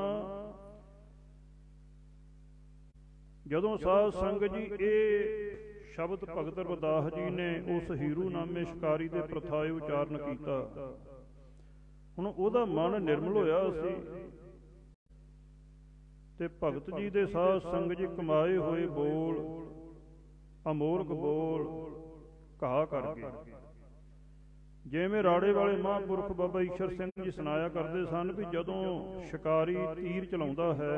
ਜਦੋਂ ਸਾਧ ਸੰਗਤ ਜੀ ਇਹ ਸ਼ਬਦ ਭਗਤ ਰਵਿਦਾਸ ਜੀ ਨੇ ਉਸ ਹੀਰੂ ਨਾਮੇ ਸ਼ਿਕਾਰੀ ਦੇ ਪ੍ਰਥਾਏ ਉਚਾਰਨ ਕੀਤਾ, ਹੁਣ ਉਹਦਾ ਮਨ ਨਿਰਮਲ ਹੋਇਆ ਸੀ। ਤੇ ਭਗਤ ਜੀ ਦੇ ਸਾਧ ਸੰਗਤ ਜੀ ਕਮਾਏ ਹੋਏ ਬੋਲ, ਅਮੋਲਕ ਬੋਲ ਕਹਾ ਕਰ ਗਏ। ਜਿਵੇਂ ਰਾੜੇ ਵਾਲੇ ਮਹਾਂਪੁਰਖ ਬਾਬਾ ਈਸ਼ਰ ਸਿੰਘ ਜੀ ਸੁਣਾਇਆ ਕਰਦੇ ਸਨ ਵੀ ਜਦੋਂ ਸ਼ਿਕਾਰੀ ਤੀਰ ਚਲਾਉਂਦਾ ਹੈ,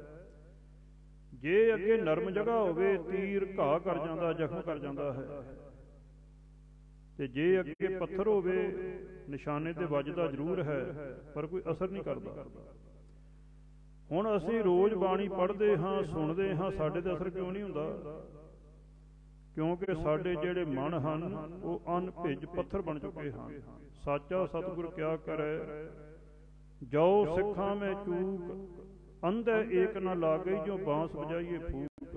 ਜੇ ਅੱਗੇ ਨਰਮ ਜਗ੍ਹਾ ਹੋਵੇ ਤੀਰ ਘਾਹ ਕਰ ਜਾਂਦਾ, ਜ਼ਖਮ ਕਰ ਜਾਂਦਾ ਹੈ, ਤੇ ਜੇ ਅੱਗੇ ਪੱਥਰ ਹੋਵੇ ਨਿਸ਼ਾਨੇ ਤੇ ਵੱਜਦਾ ਜ਼ਰੂਰ ਹੈ ਪਰ ਕੋਈ ਅਸਰ ਨਹੀਂ ਕਰਦਾ। ਹੁਣ ਅਸੀਂ ਰੋਜ਼ ਬਾਣੀ ਪੜ੍ਹਦੇ ਹਾਂ, ਸੁਣਦੇ ਹਾਂ, ਸਾਡੇ ਤੇ ਅਸਰ ਕਿਉਂ ਨਹੀਂ ਹੁੰਦਾ? ਕਿਉਂਕਿ ਸਾਡੇ ਜਿਹੜੇ ਮਨ ਹਨ ਉਹ ਅਨਭਿੱਜ ਪੱਥਰ ਬਣ ਚੁੱਕੇ ਹਨ। ਸਾਚਾ ਸਤਿਗੁਰ ਕਿਆ ਕਰੇ, ਜੋ ਸਿੱਖਾਂ ਮੈਂ ਚੂਕ, ਅੰਧੇ ਏਕ ਨਾ ਲਾਗਈ, ਜੋ ਬਾਂਸ ਵਜਾਈਏ ਫੂਕ।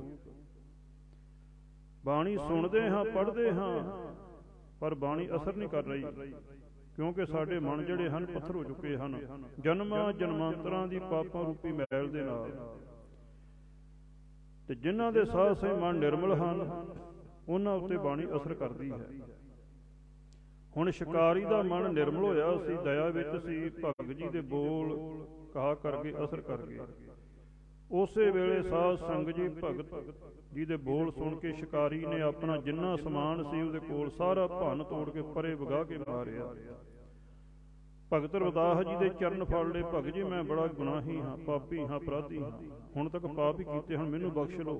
ਬਾਣੀ ਸੁਣਦੇ ਹਾਂ, ਪੜ੍ਹਦੇ ਹਾਂ, ਪਰ ਬਾਣੀ ਅਸਰ ਨਹੀਂ ਕਰ ਰਹੀ, ਕਿਉਂਕਿ ਸਾਡੇ ਮਨ ਜਿਹੜੇ ਹਨ ਪੱਥਰ ਹੋ ਚੁੱਕੇ ਹਨ ਜਨਮਾਂ ਜਨਮਾਂਤਰਾਂ ਦੀ ਪਾਪਾਂ ਰੂਪੀ ਮੈਲ ਦੇ ਨਾਲ। ਤੇ ਜਿਨ੍ਹਾਂ ਦੇ ਸਾਧ ਸੰਗ ਮਨ ਨਿਰਮਲ ਹਨ ਉਹਨਾਂ ਉੱਤੇ ਬਾਣੀ ਅਸਰ ਕਰਦੀ ਹੈ। ਹੁਣ ਸ਼ਿਕਾਰੀ ਦਾ ਮਨ ਨਿਰਮਲ ਹੋਇਆ ਸੀ, ਦਇਆ ਵਿੱਚ ਸੀ, ਭਗਤ ਜੀ ਦੇ ਬੋਲ ਕਹਾ ਕਰਕੇ ਅਸਰ ਕਰ ਗਏ। ਉਸੇ ਵੇਲੇ ਸਾਧ ਸੰਗਤ ਜੀ ਭਗਤ ਜੀ ਦੇ ਬੋਲ ਸੁਣ ਕੇ ਸ਼ਿਕਾਰੀ ਨੇ ਆਪਣਾ ਜਿੰਨਾ ਸਮਾਨ ਸੀ ਉਹਦੇ ਕੋਲ ਸਾਰਾ ਭੰਨ ਤੋੜ ਕੇ ਪਰੇ ਵਗਾਹ ਕੇ ਮਾਰਿਆ। ਭਗਤ ਰਵਿਦਾਸ ਜੀ ਦੇ ਚਰਨ ਫੜ ਲਏ, ਭਗਤ ਜੀ ਮੈਂ ਬੜਾ ਗੁਨਾਹੀ ਹਾਂ, ਪਾਪੀ ਹਾਂ, ਅਪਰਾਧੀ ਹਾਂ, ਹੁਣ ਤੱਕ ਪਾਪ ਹੀ ਕੀਤੇ ਹਨ, ਮੈਨੂੰ ਬਖਸ਼ ਲਓ।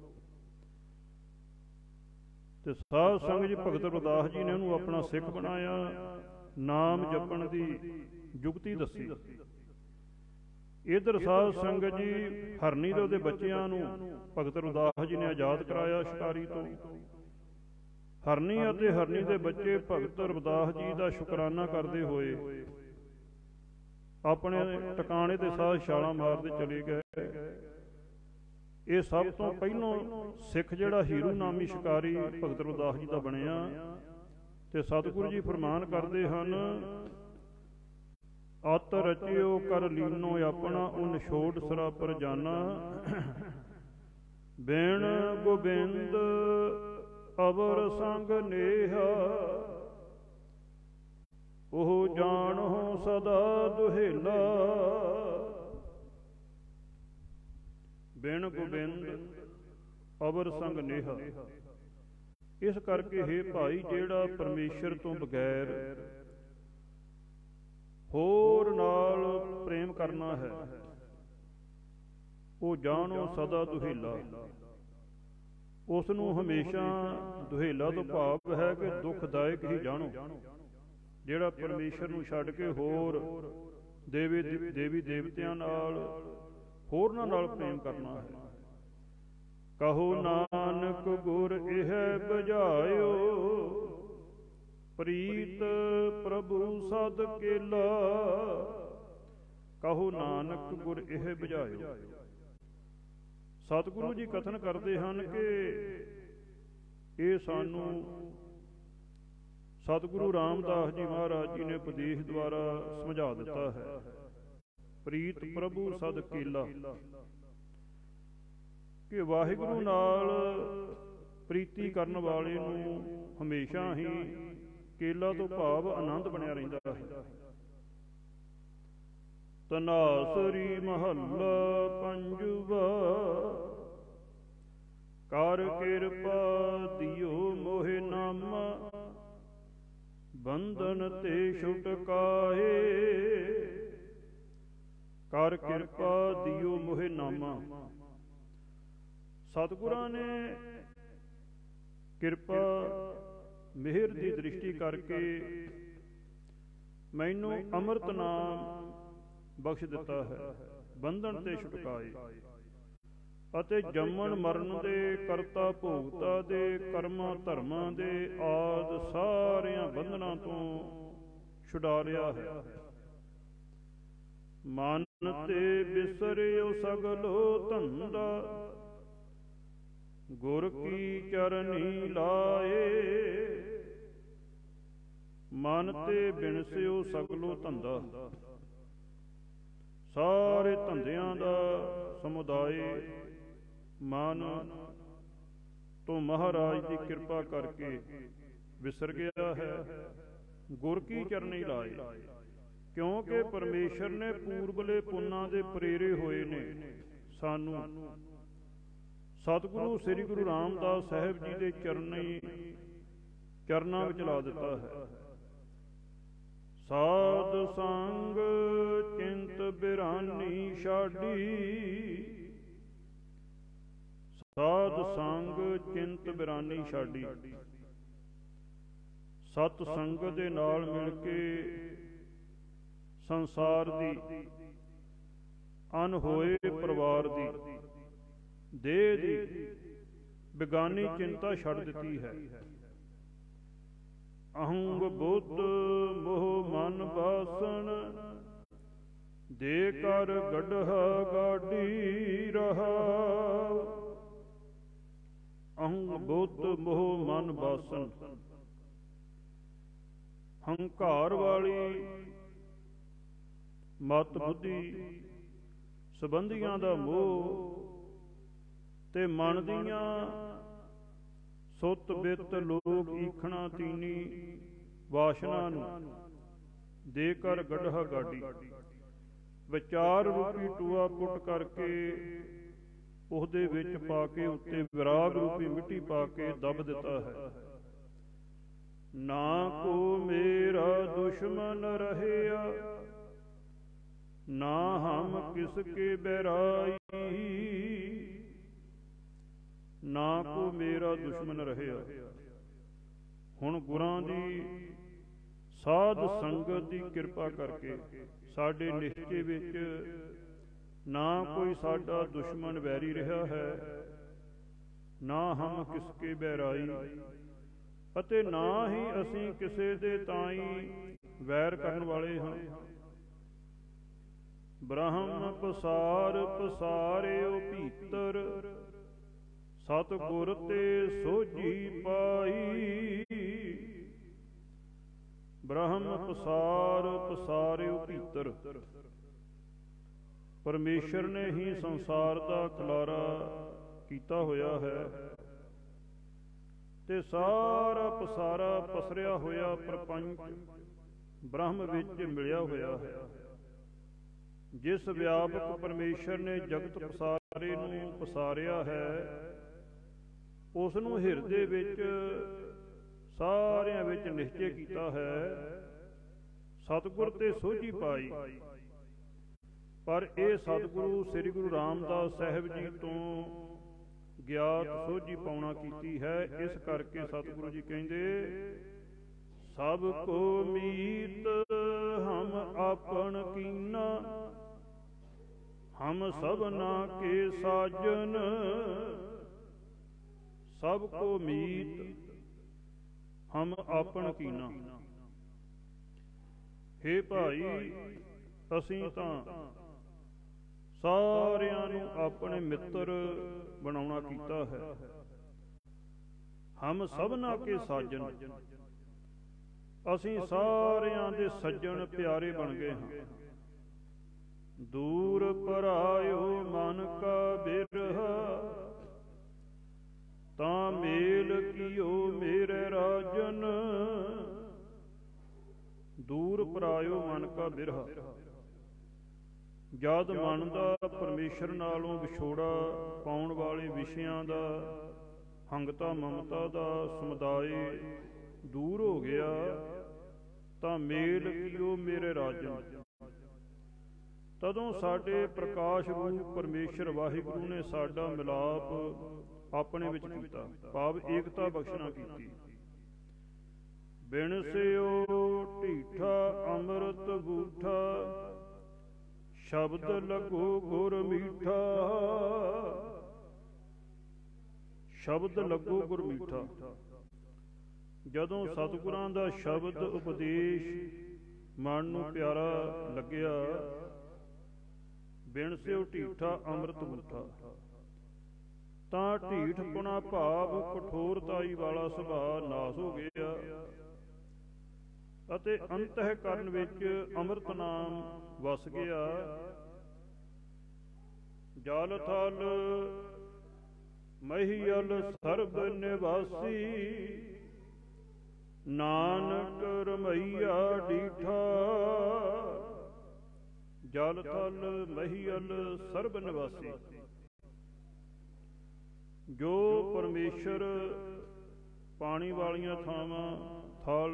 ਤੇ ਸਾਧ ਸੰਗਤ ਜੀ ਭਗਤ ਰਵਿਦਾਸ ਜੀ ਨੇ ਉਹਨੂੰ ਆਪਣਾ ਸਿੱਖ ਬਣਾਇਆ, ਨਾਮ ਜਪਣ ਦੀ ਜੁਗਤੀ ਦੱਸੀ। ਇਧਰ ਸਾਧ ਸੰਗਤ ਜੀ ਹਰਨੀ ਦੇ ਉਹਦੇ ਬੱਚਿਆਂ ਨੂੰ ਭਗਤ ਰਵਿਦਾਸ ਜੀ ਨੇ ਆਜ਼ਾਦ ਕਰਾਇਆ ਸ਼ਿਕਾਰੀ ਤੋਂ। ਹਰਨੀ ਅਤੇ ਹਰਨੀ ਦੇ ਬੱਚੇ ਭਗਤ ਰਵਿਦਾਸ ਜੀ ਦਾ ਸ਼ੁਕਰਾਨਾ ਕਰਦੇ ਹੋਏ ਆਪਣੇ ਟਿਕਾਣੇ ਤੇ ਸਾਧ ਛਾਲਾਂ ਮਾਰਦੇ ਚਲੇ ਗਏ। ਇਹ ਸਭ ਤੋਂ ਪਹਿਲੋਂ ਸਿੱਖ ਜਿਹੜਾ ਹੀਰੂ ਨਾਮੀ ਸ਼ਿਕਾਰੀ ਭਗਤ ਰਵਿਦਾਸ ਜੀ ਦਾ ਬਣਿਆ। ਤੇ ਸਤਿਗੁਰੂ ਜੀ ਫਰਮਾਨ ਕਰਦੇ ਹਨ, ਅਤ ਰਚਿਓ ਕਰ ਲੀਨੋ ਆਪਣਾ ਉਨ ਛੋੜ ਸਰਾਪਰ ਜਾਨਾ, ਬਿਨ ਗੋਬਿੰਦ ਅਵਰ ਸੰਗ ਨੇਹਾ, ਉਹ ਜਾਣੋ ਸਦਾ ਦੁਹੇਲਾ। ਬਿਨ ਗੋਬਿੰਦ ਅਵਰ ਸੰਗ ਨੇਹਾ। ਇਸ ਕਰਕੇ ਹੇ ਭਾਈ, ਜਿਹੜਾ ਪਰਮੇਸ਼ਰ ਤੋਂ ਬਗੈਰ ਹੋਰ ਨਾਲ ਪ੍ਰੇਮ ਕਰਨਾ ਹੈ, ਉਹ ਜਾਣੋ ਸਦਾ ਦੁਹੇਲਾ। ਉਸ ਨੂੰ ਹਮੇਸ਼ਾ ਦੁਹੇਲਾ ਤੋਂ ਭਾਵ ਹੈ ਕਿ ਦੁਖਦਾਇਕ ਹੀ ਜਾਣੋ। ਜਿਹੜਾ ਪਰਮੇਸ਼ਰ ਨੂੰ ਛੱਡ ਕੇ ਹੋਰ ਦੇਵੀ ਦੇਵਤਿਆਂ ਨਾਲ ਹੋਰਨਾਂ ਨਾਲ ਪ੍ਰੇਮ ਕਰਨਾ ਹੈ। ਕਹੋ ਨਾਨਕ ਗੁਰ ਇਹ ਬੁਝਾਇਓ, ਪ੍ਰੀਤ ਪ੍ਰਭੂ ਸਦ ਕੇਲਾ। ਕਹੋ ਨਾਨਕ ਗੁਰ ਇਹ ਬੁਝਾਇਓ। ਸਤਿਗੁਰੂ ਜੀ ਕਥਨ ਕਰਦੇ ਹਨ ਕਿ ਇਹ ਸਾਨੂੰ ਸਤਿਗੁਰੂ ਰਾਮਦਾਸ ਜੀ ਮਹਾਰਾਜ ਜੀ ਨੇ ਉਪਦੇਸ਼ ਦੁਆਰਾ ਸਮਝਾ ਦਿੱਤਾ ਹੈ। ਪ੍ਰੀਤ ਪ੍ਰਭੂ ਸਦ ਕੇਲਾ, ਕਿ ਵਾਹਿਗੁਰੂ ਨਾਲ ਪ੍ਰੀਤੀ ਕਰਨ ਵਾਲੇ ਨੂੰ ਹਮੇਸ਼ਾ ਹੀ ਕੇਲਾ ਤੋਂ ਭਾਵ ਆਨੰਦ ਬਣਿਆ ਰਹਿੰਦਾ ਹੈ। ਤਨਾਸਰੀ ਮਹੱਲਾ ਪੰਜਵਾ, ਕਰ ਕਿਰਪਾ ਦਿਓ ਮੋਹਿ ਨਾਮਾ, ਬੰਧਨ ਤੇ ਛੁਟਕਾਏ। ਕਰ ਕਿਰਪਾ ਦਿਓ ਮੋਹਿ ਨਾਮਾ। ਸਤਿਗੁਰਾਂ ਨੇ ਕਿਰਪਾ ਮਿਹਰ ਦੀ ਦ੍ਰਿਸ਼ਟੀ ਕਰਕੇ ਮੈਨੂੰ ਅੰਮ੍ਰਿਤ ਨਾਮ ਬਖਸ਼ ਦਿੱਤਾ ਹੈ, ਬੰਧਨ ਤੇ ਛੁਟਕਾਏ। ਅਤੇ ਜੰਮਣ ਮਰਨ ਦੇ, ਕਰਤਾ ਭੋਗਤਾ ਦੇ, ਕਰਮਾਂ ਧਰਮਾਂ ਦੇ ਆਦਿ ਸਾਰਿਆਂ ਬੰਧਨਾਂ ਤੋਂ ਛੁਡਾ ਲਿਆ ਹੈ। ਮਨ ਤੇ ਬਿਸਰਿਓ ਸਗਲੋ ਧੰਦਾ, ਗੁਰ ਕੀ ਚਰਨੀ ਲਾਏ। ਮਨ ਤੇ ਬਿਨਸਿਓ ਸਗਲੋ ਧੰਦਾ, ਸਾਰੇ ਧੰਦਿਆਂ ਦਾ ਸਮੁਦਾਇ ਮਨ ਤੋਂ ਮਹਾਰਾਜ ਦੀ ਕਿਰਪਾ ਕਰਕੇ ਵਿਸਰ ਗਿਆ ਹੈ। ਗੁਰ ਕੀ ਚਰਨੀ ਲਾਏ, ਕਿਉਂਕਿ ਪਰਮੇਸ਼ਰ ਨੇ ਪੂਰਬਲੇ ਪੁੰਨਾਂ ਦੇ ਪ੍ਰੇਰੇ ਹੋਏ ਨੇ ਸਾਨੂੰ ਸਤਿਗੁਰੂ ਸ੍ਰੀ ਗੁਰੂ ਰਾਮਦਾਸ ਸਾਹਿਬ ਜੀ ਦੇ ਚਰਨਾਂ ਵਿੱਚ ਲਾ ਦਿੱਤਾ ਹੈ। ਸਾਧ ਸੰਗ ਚਿੰਤ ਬਿਰਾਨੀ ਛਾਡੀ, ਸਾਧ ਸੰਗ ਚਿੰਤ ਬਿਰਾਨੀ ਛਾਡੀ। ਸਤ ਸੰਗਤ ਦੇ ਨਾਲ ਮਿਲ ਕੇ ਸੰਸਾਰ ਦੀ, ਅਨਹੋਏ ਪਰਿਵਾਰ ਦੀ, ਦੇਹ ਦੀ ਬਿਗਾਨੀ ਚਿੰਤਾ ਛੱਡ ਦਿੱਤੀ ਹੈ। ਅਹੰਗ ਬੁੱਧ ਮੋਹ ਮਨ ਬਾਸਣ, ਦੇ ਕਰ ਗੜ੍ਹਾ ਗਾਡੀ ਰਹਾ। ਅਹੰਗ ਬੁੱਧ ਮੋਹ ਮਨ ਬਾਸਣ, ਹੰਕਾਰ ਵਾਲੀ ਮਤ ਬੁੱਧੀ, ਸੰਬੰਧੀਆਂ ਦਾ ਮੋਹ ਤੇ ਮਨ ਦੀਆਂ ਸੁੱਤ ਬਿੱਤ ਲੋਕ ਈਖਣਾ ਤੀਨੀ ਵਾਸ਼ਨਾ ਨੂੰ ਦੇ ਕਰ ਗੜ੍ਹਾ ਗਾਡੀ। ਵਿਚਾਰ ਰੂਪੀ ਟੂਆ ਪੁੱਟ ਕਰਕੇ ਉਹਦੇ ਵਿੱਚ ਪਾ ਕੇ ਉੱਤੇ ਵਿਰਾਗ ਰੂਪੀ ਮਿੱਟੀ ਪਾ ਕੇ ਦੱਬ ਦਿੱਤਾ ਹੈ। ਨਾ ਕੋ ਮੇਰਾ ਦੁਸ਼ਮਨ ਰਹਿਆ, ਨਾ ਹਮ ਕਿਸ ਕੇ ਬੈਰਾਈ। ਨਾ ਕੋ ਮੇਰਾ ਦੁਸ਼ਮਨ ਰਹਿਆ। ਹੁਣ ਗੁਰਾਂ ਦੀ ਸਾਧ ਸੰਗਤ ਦੀ ਕਿਰਪਾ ਕਰਕੇ ਸਾਡੇ ਨਿਸ਼ਚੇ ਵਿੱਚ ਨਾ ਕੋਈ ਸਾਡਾ ਦੁਸ਼ਮਣ ਵੈਰੀ ਰਿਹਾ ਹੈ, ਨਾ ਹਮ ਕਿਸਕੇ ਬਹਿਰਾਈ, ਅਤੇ ਨਾ ਹੀ ਅਸੀਂ ਕਿਸੇ ਦੇ ਤਾਈਂ ਵੈਰ ਕਰਨ ਵਾਲੇ ਹਾਂ। ਬ੍ਰਹਮ ਪਸਾਰ ਪਸਾਰਿਓ ਭੀਤਰ, ਸਤਿਗੁਰ ਤੇ ਸੋਝੀ ਪਾਈ। ਬ੍ਰਹਮ ਪਸਾਰ ਪਸਾਰਿਓ ਭੀਤਰ, ਪਰਮੇਸ਼ਰ ਨੇ ਹੀ ਸੰਸਾਰ ਦਾ ਖਿਲਾਰਾ ਕੀਤਾ ਹੋਇਆ ਹੈ, ਤੇ ਸਾਰਾ ਪਸਾਰਾ ਪਸਰਿਆ ਹੋਇਆ ਪ੍ਰਪੰਚ ਬ੍ਰਹਮ ਵਿੱਚ ਮਿਲਿਆ ਹੋਇਆ ਹੈ। ਜਿਸ ਵਿਆਪਕ ਪਰਮੇਸ਼ਰ ਨੇ ਜਗਤ ਪਸਾਰੇ ਨੂੰ ਪਸਾਰਿਆ ਹੈ, ਉਸ ਨੂੰ ਹਿਰਦੇ ਵਿੱਚ ਸਾਰਿਆਂ ਵਿੱਚ ਨਿਸ਼ਚੈ ਕੀਤਾ ਹੈ, ਸਤਿਗੁਰ ਤੇ ਸੋਝੀ ਪਾਈ। ਪਰ ਇਹ ਸਤਿਗੁਰੂ ਸ੍ਰੀ ਗੁਰੂ ਰਾਮਦਾਸ ਸਾਹਿਬ ਜੀ ਤੋਂ ਗਿਆਤ ਸੋਝੀ ਪਾਉਣਾ ਕੀਤੀ ਹੈ। ਇਸ ਕਰਕੇ ਸਤਿਗੁਰੂ ਜੀ ਕਹਿੰਦੇ, ਸਭ ਕੋ ਮੀਤ ਹਮ ਆਪਣ ਕੀਨਾ, ਹਮ ਸਭਨਾ ਕੇ ਸਾਜਨ। ਸਭ ਕੋ ਮੀਤ ਹਮ ਆਪਣ ਕੀਨਾ। ਹੇ ਭਾਈ, ਅਸੀਂ ਤਾਂ ਸਾਰਿਆਂ ਨੂੰ ਆਪਣੇ ਮਿੱਤਰ ਬਣਾਉਣਾ ਕੀਤਾ ਹੈ। ਹਮ ਸਭਨਾ ਕੇ ਸਾਜਨ, ਅਸੀਂ ਸਾਰਿਆਂ ਦੇ ਸੱਜਣ ਪਿਆਰੇ ਬਣ ਗਏ ਹਾਂ। ਦੂਰ ਪਰਾਇਓ ਮਨ ਕਾ ਬਿਰਹਾ, ਤਾਂ ਮੇਲ ਕੀਓ ਮੇਰੇ ਰਾਜਨ। ਦੂਰ ਪਰਾਇਓ ਮਨ ਕਾ ਬਿਰਹਾ, ਜਦ ਮਨ ਦਾ ਪਰਮੇਸ਼ਰ ਨਾਲੋਂ ਵਿਛੋੜਾ ਪਾਉਣ ਵਾਲੇ ਵਿਸ਼ਿਆਂ ਦਾ, ਹੰਗਤਾ ਮਮਤਾ ਦਾ ਸਮੁਦਾਇ ਦੂਰ ਹੋ ਗਿਆ, ਤਾਂ ਮੇਲ ਕੀਓ ਮੇਰੇ ਰਾਜਨ। ਤਦੋਂ ਸਾਡੇ ਪ੍ਰਕਾਸ਼ ਰੂਪ ਪਰਮੇਸ਼ਰ ਵਾਹਿਗੁਰੂ ਨੇ ਸਾਡਾ ਮਿਲਾਪ ਆਪਣੇ ਵਿੱਚ ਕੀਤਾ, ਭਾਵ ਏਕਤਾ ਬਖਸ਼ਣਾ ਕੀਤੀ। ਬਿਨ ਸਿਓ ਢੀਠਾ ਅੰਮ੍ਰਿਤ ਬੂਠਾ, ਸ਼ਬਦ ਲੱਗੋ ਗੁਰ ਮੀਠਾ। ਸ਼ਬਦ ਲੱਗੋ ਗੁਰ ਮੀਠਾ, ਜਦੋਂ ਸਤਿਗੁਰਾਂ ਦਾ ਸ਼ਬਦ ਉਪਦੇਸ਼ ਮਨ ਨੂੰ ਪਿਆਰਾ ਲੱਗਿਆ। ਬਿਨ ਸਿਓ ਢੀਠਾ ਅੰਮ੍ਰਿਤ ਬੂਠਾ, ਤਾਂ ਢੀਠਪੁਣਾ ਭਾਵ ਕਠੋਰਤਾਈ ਵਾਲਾ ਸੁਭਾਅ ਨਾਸ ਹੋ ਗਿਆ, ਅਤੇ ਅੰਤਹਿਕਰਨ ਵਿੱਚ ਅੰਮ੍ਰਿਤ ਨਾਮ ਵਸ ਗਿਆ। ਜਲ ਥਲ ਮਹੀਅਲ ਸਰਬ ਨਿਵਾਸੀ, ਨਾਨਕ ਰਮਈਆ ਡੀਠਾ। ਜਲ ਥਲ ਮਹੀਅਲ ਸਰਬ ਨਿਵਾਸੀ, ਜੋ ਪਰਮੇਸ਼ਰ ਪਾਣੀ ਵਾਲੀਆਂ ਥਾਵਾਂ, ਥਲ,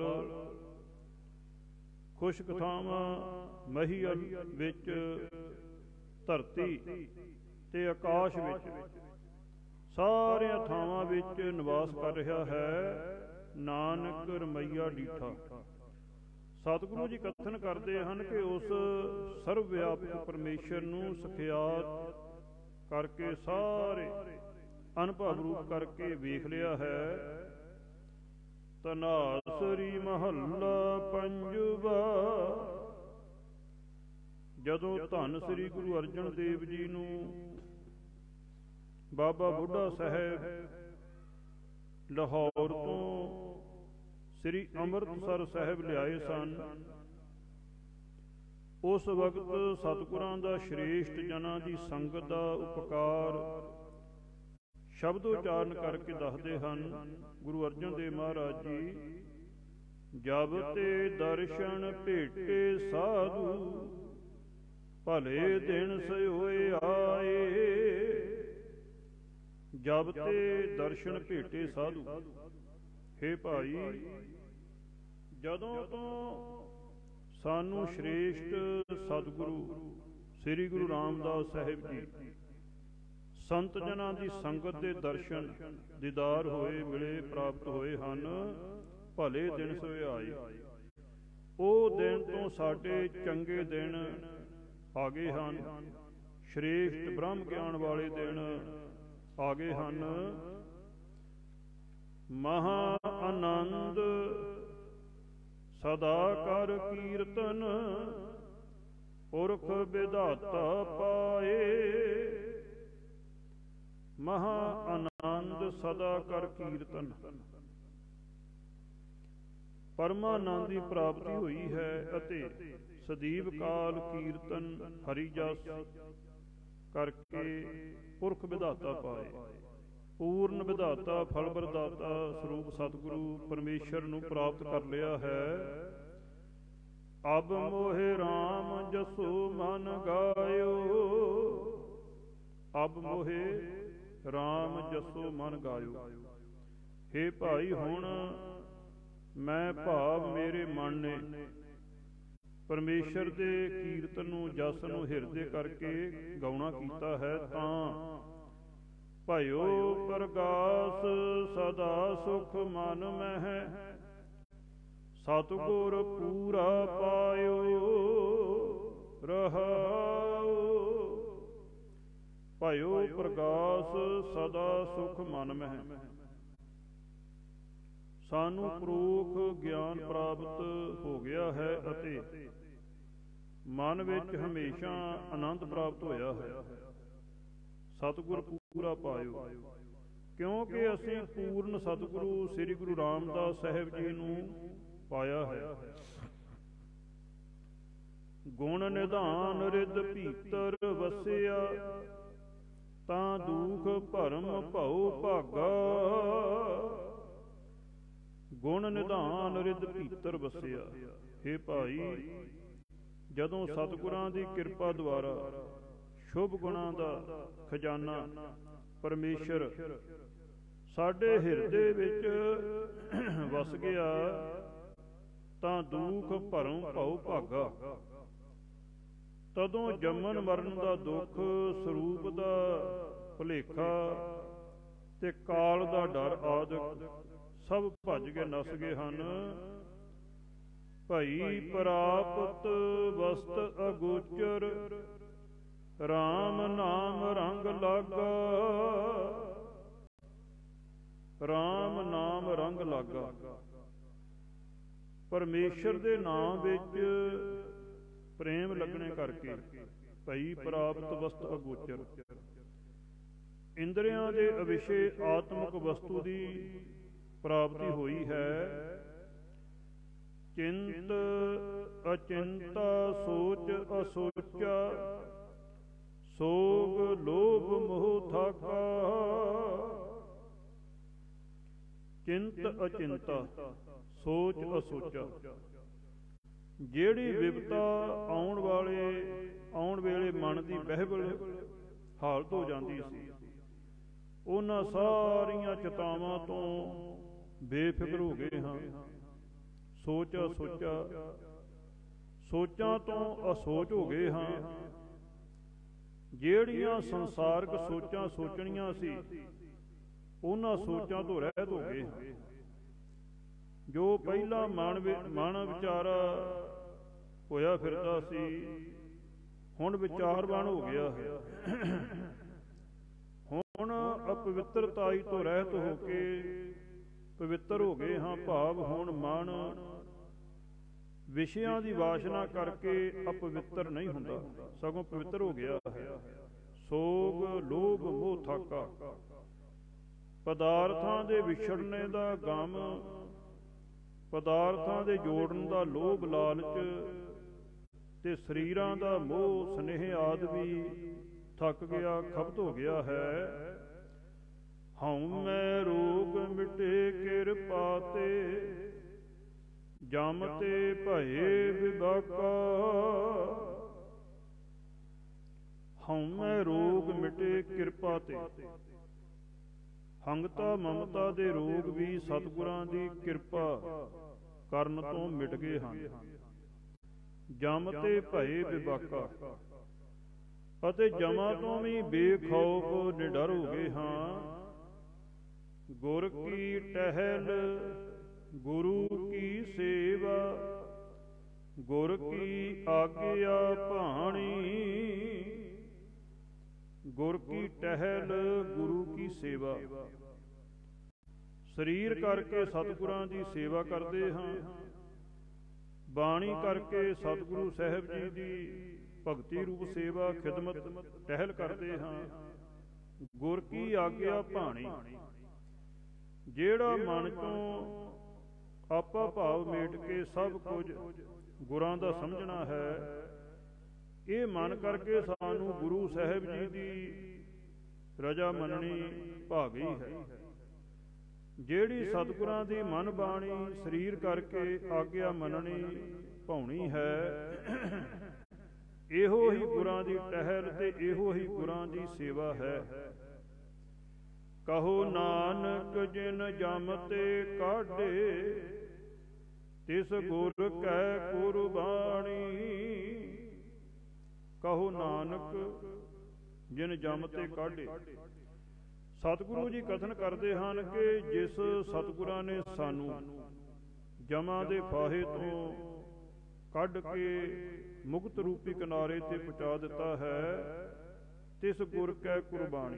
ਖੁਸ਼ਕ ਥਾਵਾਂ, ਮਹੀਅਲ ਵਿੱਚ, ਧਰਤੀ ਤੇ ਆਕਾਸ਼ ਵਿੱਚ, ਸਾਰੀਆਂ ਥਾਵਾਂ ਵਿੱਚ ਨਿਵਾਸ ਕਰ ਰਿਹਾ ਹੈ, ਨਾਨਕ ਰਮਈਆ ਡੀਠਾ। ਸਤਿਗੁਰੂ ਜੀ ਕਥਨ ਕਰਦੇ ਹਨ ਕਿ ਉਸ ਸਰਵ ਵਿਆਪਕ ਪਰਮੇਸ਼ਰ ਨੂੰ ਸਖਿਆਤ ਕਰਕੇ, ਸਾਰੇ ਅਨੁਭਵ ਰੂਪ ਕਰਕੇ ਵੇਖ ਲਿਆ ਹੈ। ਧਨਾਸਰੀ ਮਹੱਲਾ ਪੰਜਵਾ। ਜਦੋਂ ਧੰਨ ਸ੍ਰੀ ਗੁਰੂ ਅਰਜਨ ਦੇਵ ਜੀ ਨੂੰ ਬਾਬਾ ਬੁੱਢਾ ਸਾਹਿਬ ਲਾਹੌਰ ਤੋਂ ਸ੍ਰੀ ਅੰਮ੍ਰਿਤਸਰ ਸਾਹਿਬ ਲਿਆਏ ਸਨ, ਉਸ ਵਕਤ ਸਤਿਗੁਰਾਂ ਦਾ ਸ਼੍ਰੇਸ਼ਟ ਜਨਾਂ ਦੀ ਸੰਗਤ ਦਾ ਉਪਕਾਰ ਸ਼ਬਦ ਉਚਾਰਨ ਕਰਕੇ ਦੱਸਦੇ ਹਨ ਗੁਰੂ ਅਰਜਨ ਦੇਵ ਮਹਾਰਾਜ ਜੀ। ਜਬ ਤੇ ਦਰਸ਼ਨ ਭੇਟੇ ਸਾਧੂ, ਭਲੇ ਦਿਨ ਸੋਏ ਆਏ। ਜਬ ਤੇ ਦਰਸ਼ਨ ਭੇਟੇ ਸਾਧੂ। ਹੇ ਭਾਈ, ਜਦੋਂ ਤੋਂ ਸਾਨੂੰ ਸ਼੍ਰੇਸ਼ਟ ਸਤਿਗੁਰੂ ਸ੍ਰੀ ਗੁਰੂ ਰਾਮਦਾਸ ਸਾਹਿਬ ਜੀ ਸੰਤ ਜਨਾਂ ਦੀ ਸੰਗਤ ਦੇ ਦਰਸ਼ਨ ਦੀਦਾਰ ਹੋਏ, ਮਿਲੇ, ਪ੍ਰਾਪਤ ਹੋਏ ਹਨ, ਭਲੇ ਦਿਨ ਸੋਏ ਆਏ। ਉਹ ਦਿਨ ਤੋਂ ਸਾਡੇ ਚੰਗੇ ਦਿਨ ਆ ਗਏ ਹਨ। श्रेष्ठ ब्रह्म ज्ञान वाले दिन आ गए ਹਨ। महा आनंद सदा कर कीर्तन पुरख विधाता पाए। महा आनंद सदा कर कीर्तन, परमानंद ਦੀ ਪ੍ਰਾਪਤੀ ਹੋਈ ਹੈ ਅਤੇ ਸਦੀਵ ਕਾਲ ਕੀਰਤਨ ਹਰੀ ਜਸ ਕਰਕੇ ਪੁਰਖ ਵਿਧਾਤਾ ਪਾਏ। ਪੂਰਨ ਵਿਧਾਤਾ ਫਲ ਪ੍ਰਦਾਤਾ ਸਰੂਪ ਸਤਿਗੁਰੂ ਪਰਮੇਸ਼ਰ ਨੂੰ ਪ੍ਰਾਪਤ ਕਰ ਲਿਆ ਹੈ। ਅਬ ਮੋਹਿ ਰਾਮ ਜਸੋ ਮਨ ਗਾਇਓ। ਅਬ ਮੋਹਿ ਰਾਮ ਜਸੋ ਮਨ ਗਾਇਓ। ਹੇ ਭਾਈ ਹੁਣ ਮੈਂ ਭਾਵ ਮੇਰੇ ਮਨ ਨੇ ਪਰਮੇਸ਼ਰ ਦੇ ਕੀਰਤਨ ਨੂੰ ਜਸ ਨੂੰ ਹਿਰਦੇ ਕਰਕੇ ਗਾਉਣਾ ਕੀਤਾ ਹੈ। ਤਾਂ ਭਇਓ ਪ੍ਰਗਾਸ ਸਦਾ ਸੁਖ ਮਨ ਮਹਿ ਸਤਿਗੁਰ ਪੂਰਾ ਪਾਇਓ ਰਹਾਉ। ਭਇਓ ਪ੍ਰਗਾਸ ਸਦਾ ਸੁਖ ਮਨ ਮਹਿ, ਸਾਨੂੰ ਪਰੋਖ ਗਿਆਨ ਪ੍ਰਾਪਤ ਹੋ ਗਿਆ ਹੈ ਅਤੇ ਮਨ ਵਿੱਚ ਹਮੇਸ਼ਾ ਆਨੰਦ ਪ੍ਰਾਪਤ ਹੋਇਆ ਹੈ। ਸਤਿਗੁਰ ਪੂਰਾ ਪਾਇਓ, ਕਿਉਂਕਿ ਅਸੀਂ ਪੂਰਨ ਸਤਿਗੁਰੂ ਸ੍ਰੀ ਗੁਰੂ ਰਾਮਦਾਸ ਸਾਹਿਬ ਜੀ ਨੂੰ ਪਾਇਆ ਹੈ। ਗੁਣ ਨਿਧਾਨ ਰਿਦ ਭੀਤਰ ਵਸਿਆ ਤਾਂ ਦੁਖ ਭਰਮ ਭਉ ਭਾਗਾ। ਗੁਣ ਨਿਧਾਨ ਰਿਦ ਭੀਤਰ ਵਸਿਆ। ਹੇ ਭਾਈ ਜਦੋਂ ਸਤਿਗੁਰਾਂ ਦੀ ਕਿਰਪਾ ਦੁਆਰਾ ਸ਼ੁਭ ਗੁਣਾਂ ਦਾ ਖਜ਼ਾਨਾ ਪਰਮੇਸ਼ਰ ਸਾਡੇ ਹਿਰਦੇ ਵਿੱਚ ਵਸ ਗਿਆ ਤਾਂ ਦੁੱਖ ਭਰਮ ਭਉ ਭਾਗਾ। ਤਦੋਂ ਜੰਮਣ ਮਰਨ ਦਾ ਦੁੱਖ, ਸਰੂਪ ਦਾ ਭੁਲੇਖਾ ਤੇ ਕਾਲ ਦਾ ਡਰ ਆਦਿ ਸਭ ਭੱਜ ਕੇ ਨਸ ਗਏ ਹਨ। ਭਈ ਪ੍ਰਾਪਤ ਵਸਤ ਅਗੋਚਰ ਰਾਮ ਨਾਮ ਰੰਗ ਲਾਗਾ। ਰਾਮ ਨਾਮ ਰੰਗ ਲਾਗਾ। ਪਰਮੇਸ਼ਰ ਦੇ ਨਾਮ ਵਿੱਚ ਪ੍ਰੇਮ ਲੱਗਣੇ ਕਰਕੇ ਭਈ ਪ੍ਰਾਪਤ ਵਸਤ ਅਗੋਚਰ, ਇੰਦਰੀਆਂ ਦੇ ਅਵਿਸ਼ੇ ਆਤਮਿਕ ਵਸਤੂ ਦੀ ਪ੍ਰਾਪਤੀ ਹੋਈ ਹੈ। ਚਿੰਤ ਅਚਿੰਤਾ ਸੋਚ ਅਸੋਚਾ ਸੋਗ ਲੋਭ ਮੋਹ ਥਾਕਾ। ਚਿੰਤ ਅਚਿੰਤਾ ਸੋਚ ਅਸੋਚਾ, ਜਿਹੜੀ ਵਿਪਤਾ ਆਉਣ ਵੇਲੇ ਮਨ ਦੀ ਬਹਿਬਲ ਹਾਲਤ ਹੋ ਜਾਂਦੀ ਸੀ, ਉਹਨਾਂ ਸਾਰੀਆਂ ਚਿਤਾਵਾਂ ਤੋਂ ਬੇਫਿਕਰ ਹੋ ਗਏ ਹਾਂ। ਸੋਚ ਅਸੋਚਾ, ਸੋਚਾਂ ਤੋਂ ਅਸੋਚ ਹੋ ਗਏ ਹਾਂ। ਜਿਹੜੀਆਂ ਸੰਸਾਰਕ ਸੋਚਾਂ ਸੋਚਣੀਆਂ ਸੀ ਉਹਨਾਂ ਸੋਚਾਂ ਤੋਂ ਰਹਿਤ ਹੋ ਗਏ ਹਾਂ। ਜੋ ਪਹਿਲਾਂ ਮਨ ਵਿਚਾਰਾ ਹੋਇਆ ਫਿਰਦਾ ਸੀ ਹੁਣ ਵਿਚਾਰਵਾਨ ਹੋ ਗਿਆ ਹੈ। ਹੁਣ ਅਪਵਿੱਤਰਤਾਈ ਤੋਂ ਰਹਿਤ ਹੋ ਕੇ ਪਵਿੱਤਰ ਹੋ ਗਏ ਹਾਂ। ਭਾਵ ਹੁਣ ਮਨ ਵਿਸ਼ਿਆਂ ਦੀ ਵਾਸ਼ਨਾ ਕਰਕੇ ਅਪਵਿੱਤਰ ਨਹੀਂ ਹੁੰਦਾ, ਸਗੋਂ ਪਵਿੱਤਰ ਹੋ ਗਿਆ ਹੈ। ਸੋਗ ਲੋਭ ਮੋਹ ਥਾਕਾ, ਪਦਾਰਥਾਂ ਦੇ ਵਿਛੜਨੇ ਦਾ ਗਮ, ਪਦਾਰਥਾਂ ਦੇ ਜੋੜਨ ਦਾ ਲੋਭ ਲਾਲਚ ਤੇ ਸਰੀਰਾਂ ਦਾ ਮੋਹ ਸਨੇਹ ਆਦਿ ਵੀ ਥੱਕ ਗਿਆ, ਖਪਤ ਹੋ ਗਿਆ ਹੈ। ਹਉਮੈ ਰੋਗ ਮਿਟੇ ਕਿਰਪਾ ਤੇ ਜਮ ਤੇ ਭਏ ਵਿਬਾਕਾ। ਹਉਮੈ ਰੋਗ ਮਿਟੇ ਕਿਰਪਾ ਤੇ, ਹੰਗਤਾ ਮਮਤਾ ਦੇ ਰੋਗ ਵੀ ਸਤਿਗੁਰਾਂ ਦੀ ਕਿਰਪਾ ਕਰਨ ਤੋਂ ਮਿਟ ਗਏ ਹਨ। ਜਮ ਤੇ ਭਏ ਵਿਬਾਕਾ, ਅਤੇ ਜਮਾਂ ਤੋਂ ਵੀ ਬੇਖੌਫ ਨਿਡਰ ਹੋ ਗਏ ਹਾਂ। ਗੁਰ ਕੀ ਟਹਿਲ ਗੁਰੂ ਕੀ ਸੇਵਾ, ਗੁਰ ਕੀ ਆਗਿਆ ਭਾਣੀ। गुर की टहल गुरु की सेवा। सरीर करके सतगुरां दी सेवा करते हाँ, बाणी करके सतगुरु साहब जी की भगती रूप सेवा खिदमत टहल करते हाँ। गुर की आग्या भाणी, जेड़ा मन चों आपा भाव मेट के सब कुछ गुरां दा समझना है, ये मन करके सानू गुरु साहब जी की रजा मननी भागी है। जेड़ी सतगुरां दी मन बाणी शरीर करके आग्या मननी भाउणी है, इहो ही गुरां दी टहल ते इहो ही गुरां दी सेवा है। कहो नानक जिन जम ते काढे, तिस गुर कै कुर्बानी। कहो नानक जिन जम ते काढे। सतगुरु जी कथन करते हैं कि जिस सतगुरां ने सानू जमां दे फाहे तो कढ़ के मुक्त रूपी किनारे ते पहुँचा दिता है, तिस गुर कै कुर्बानी।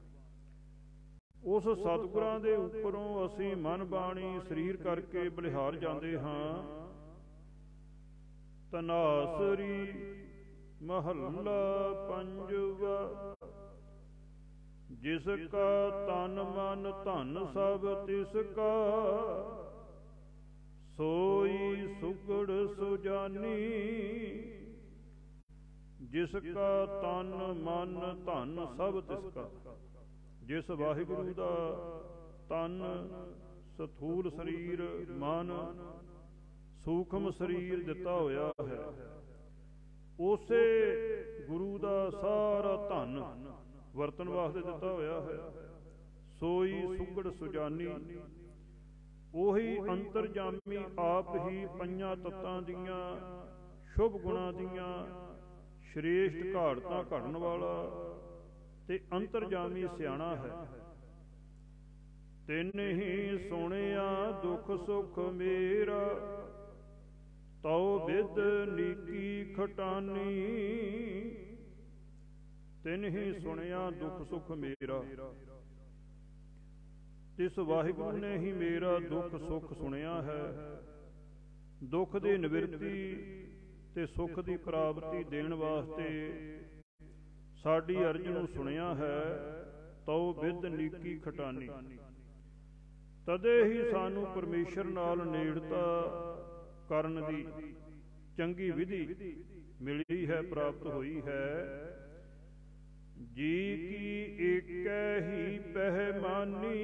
उस सतगुरां दे उपरों असीं मन बाणी शरीर करके बलिहार जाते हाँ। तनासरी महला पंजवा। जिसका तन मन धन सब तिसका, सोई सुगड़ सुजानी। जिसका तन मन धन सब तिसका। जिस वाहिगुरु दा तन सथूल शरीर मन सूखम शरीर दिता होया है, उसे गुरु दा सारा धन वरतन वास्ते दिता होया है। सोई सुगड़ सुजानी, ओही अंतरजामी आप ही पंजां तत्तां दियां शुभ गुणां दियां श्रेष्ठ घाड़तां घड़न वाला ते अंतरजामी सियाणा है। तिन ही सुनिया दुख सुख मेरा, तौ विद नीकी खटानी। तिन ही सुनिया दुख सुख मेरा, तिस वाहिगुरु ने ही मेरा दुख सुख सुनिया है। दुख की निवृत्ति ते सुख की प्राप्ति देण वास्ते साडी अर्ज नूं सुनिया है। तौ विद नीकी खटानी। तदे ही सानू परमेश्वर नाल नेड़ता करन दी चंगी विधि मिली है, प्राप्त हुई है। जी की एकै ही पहमानी।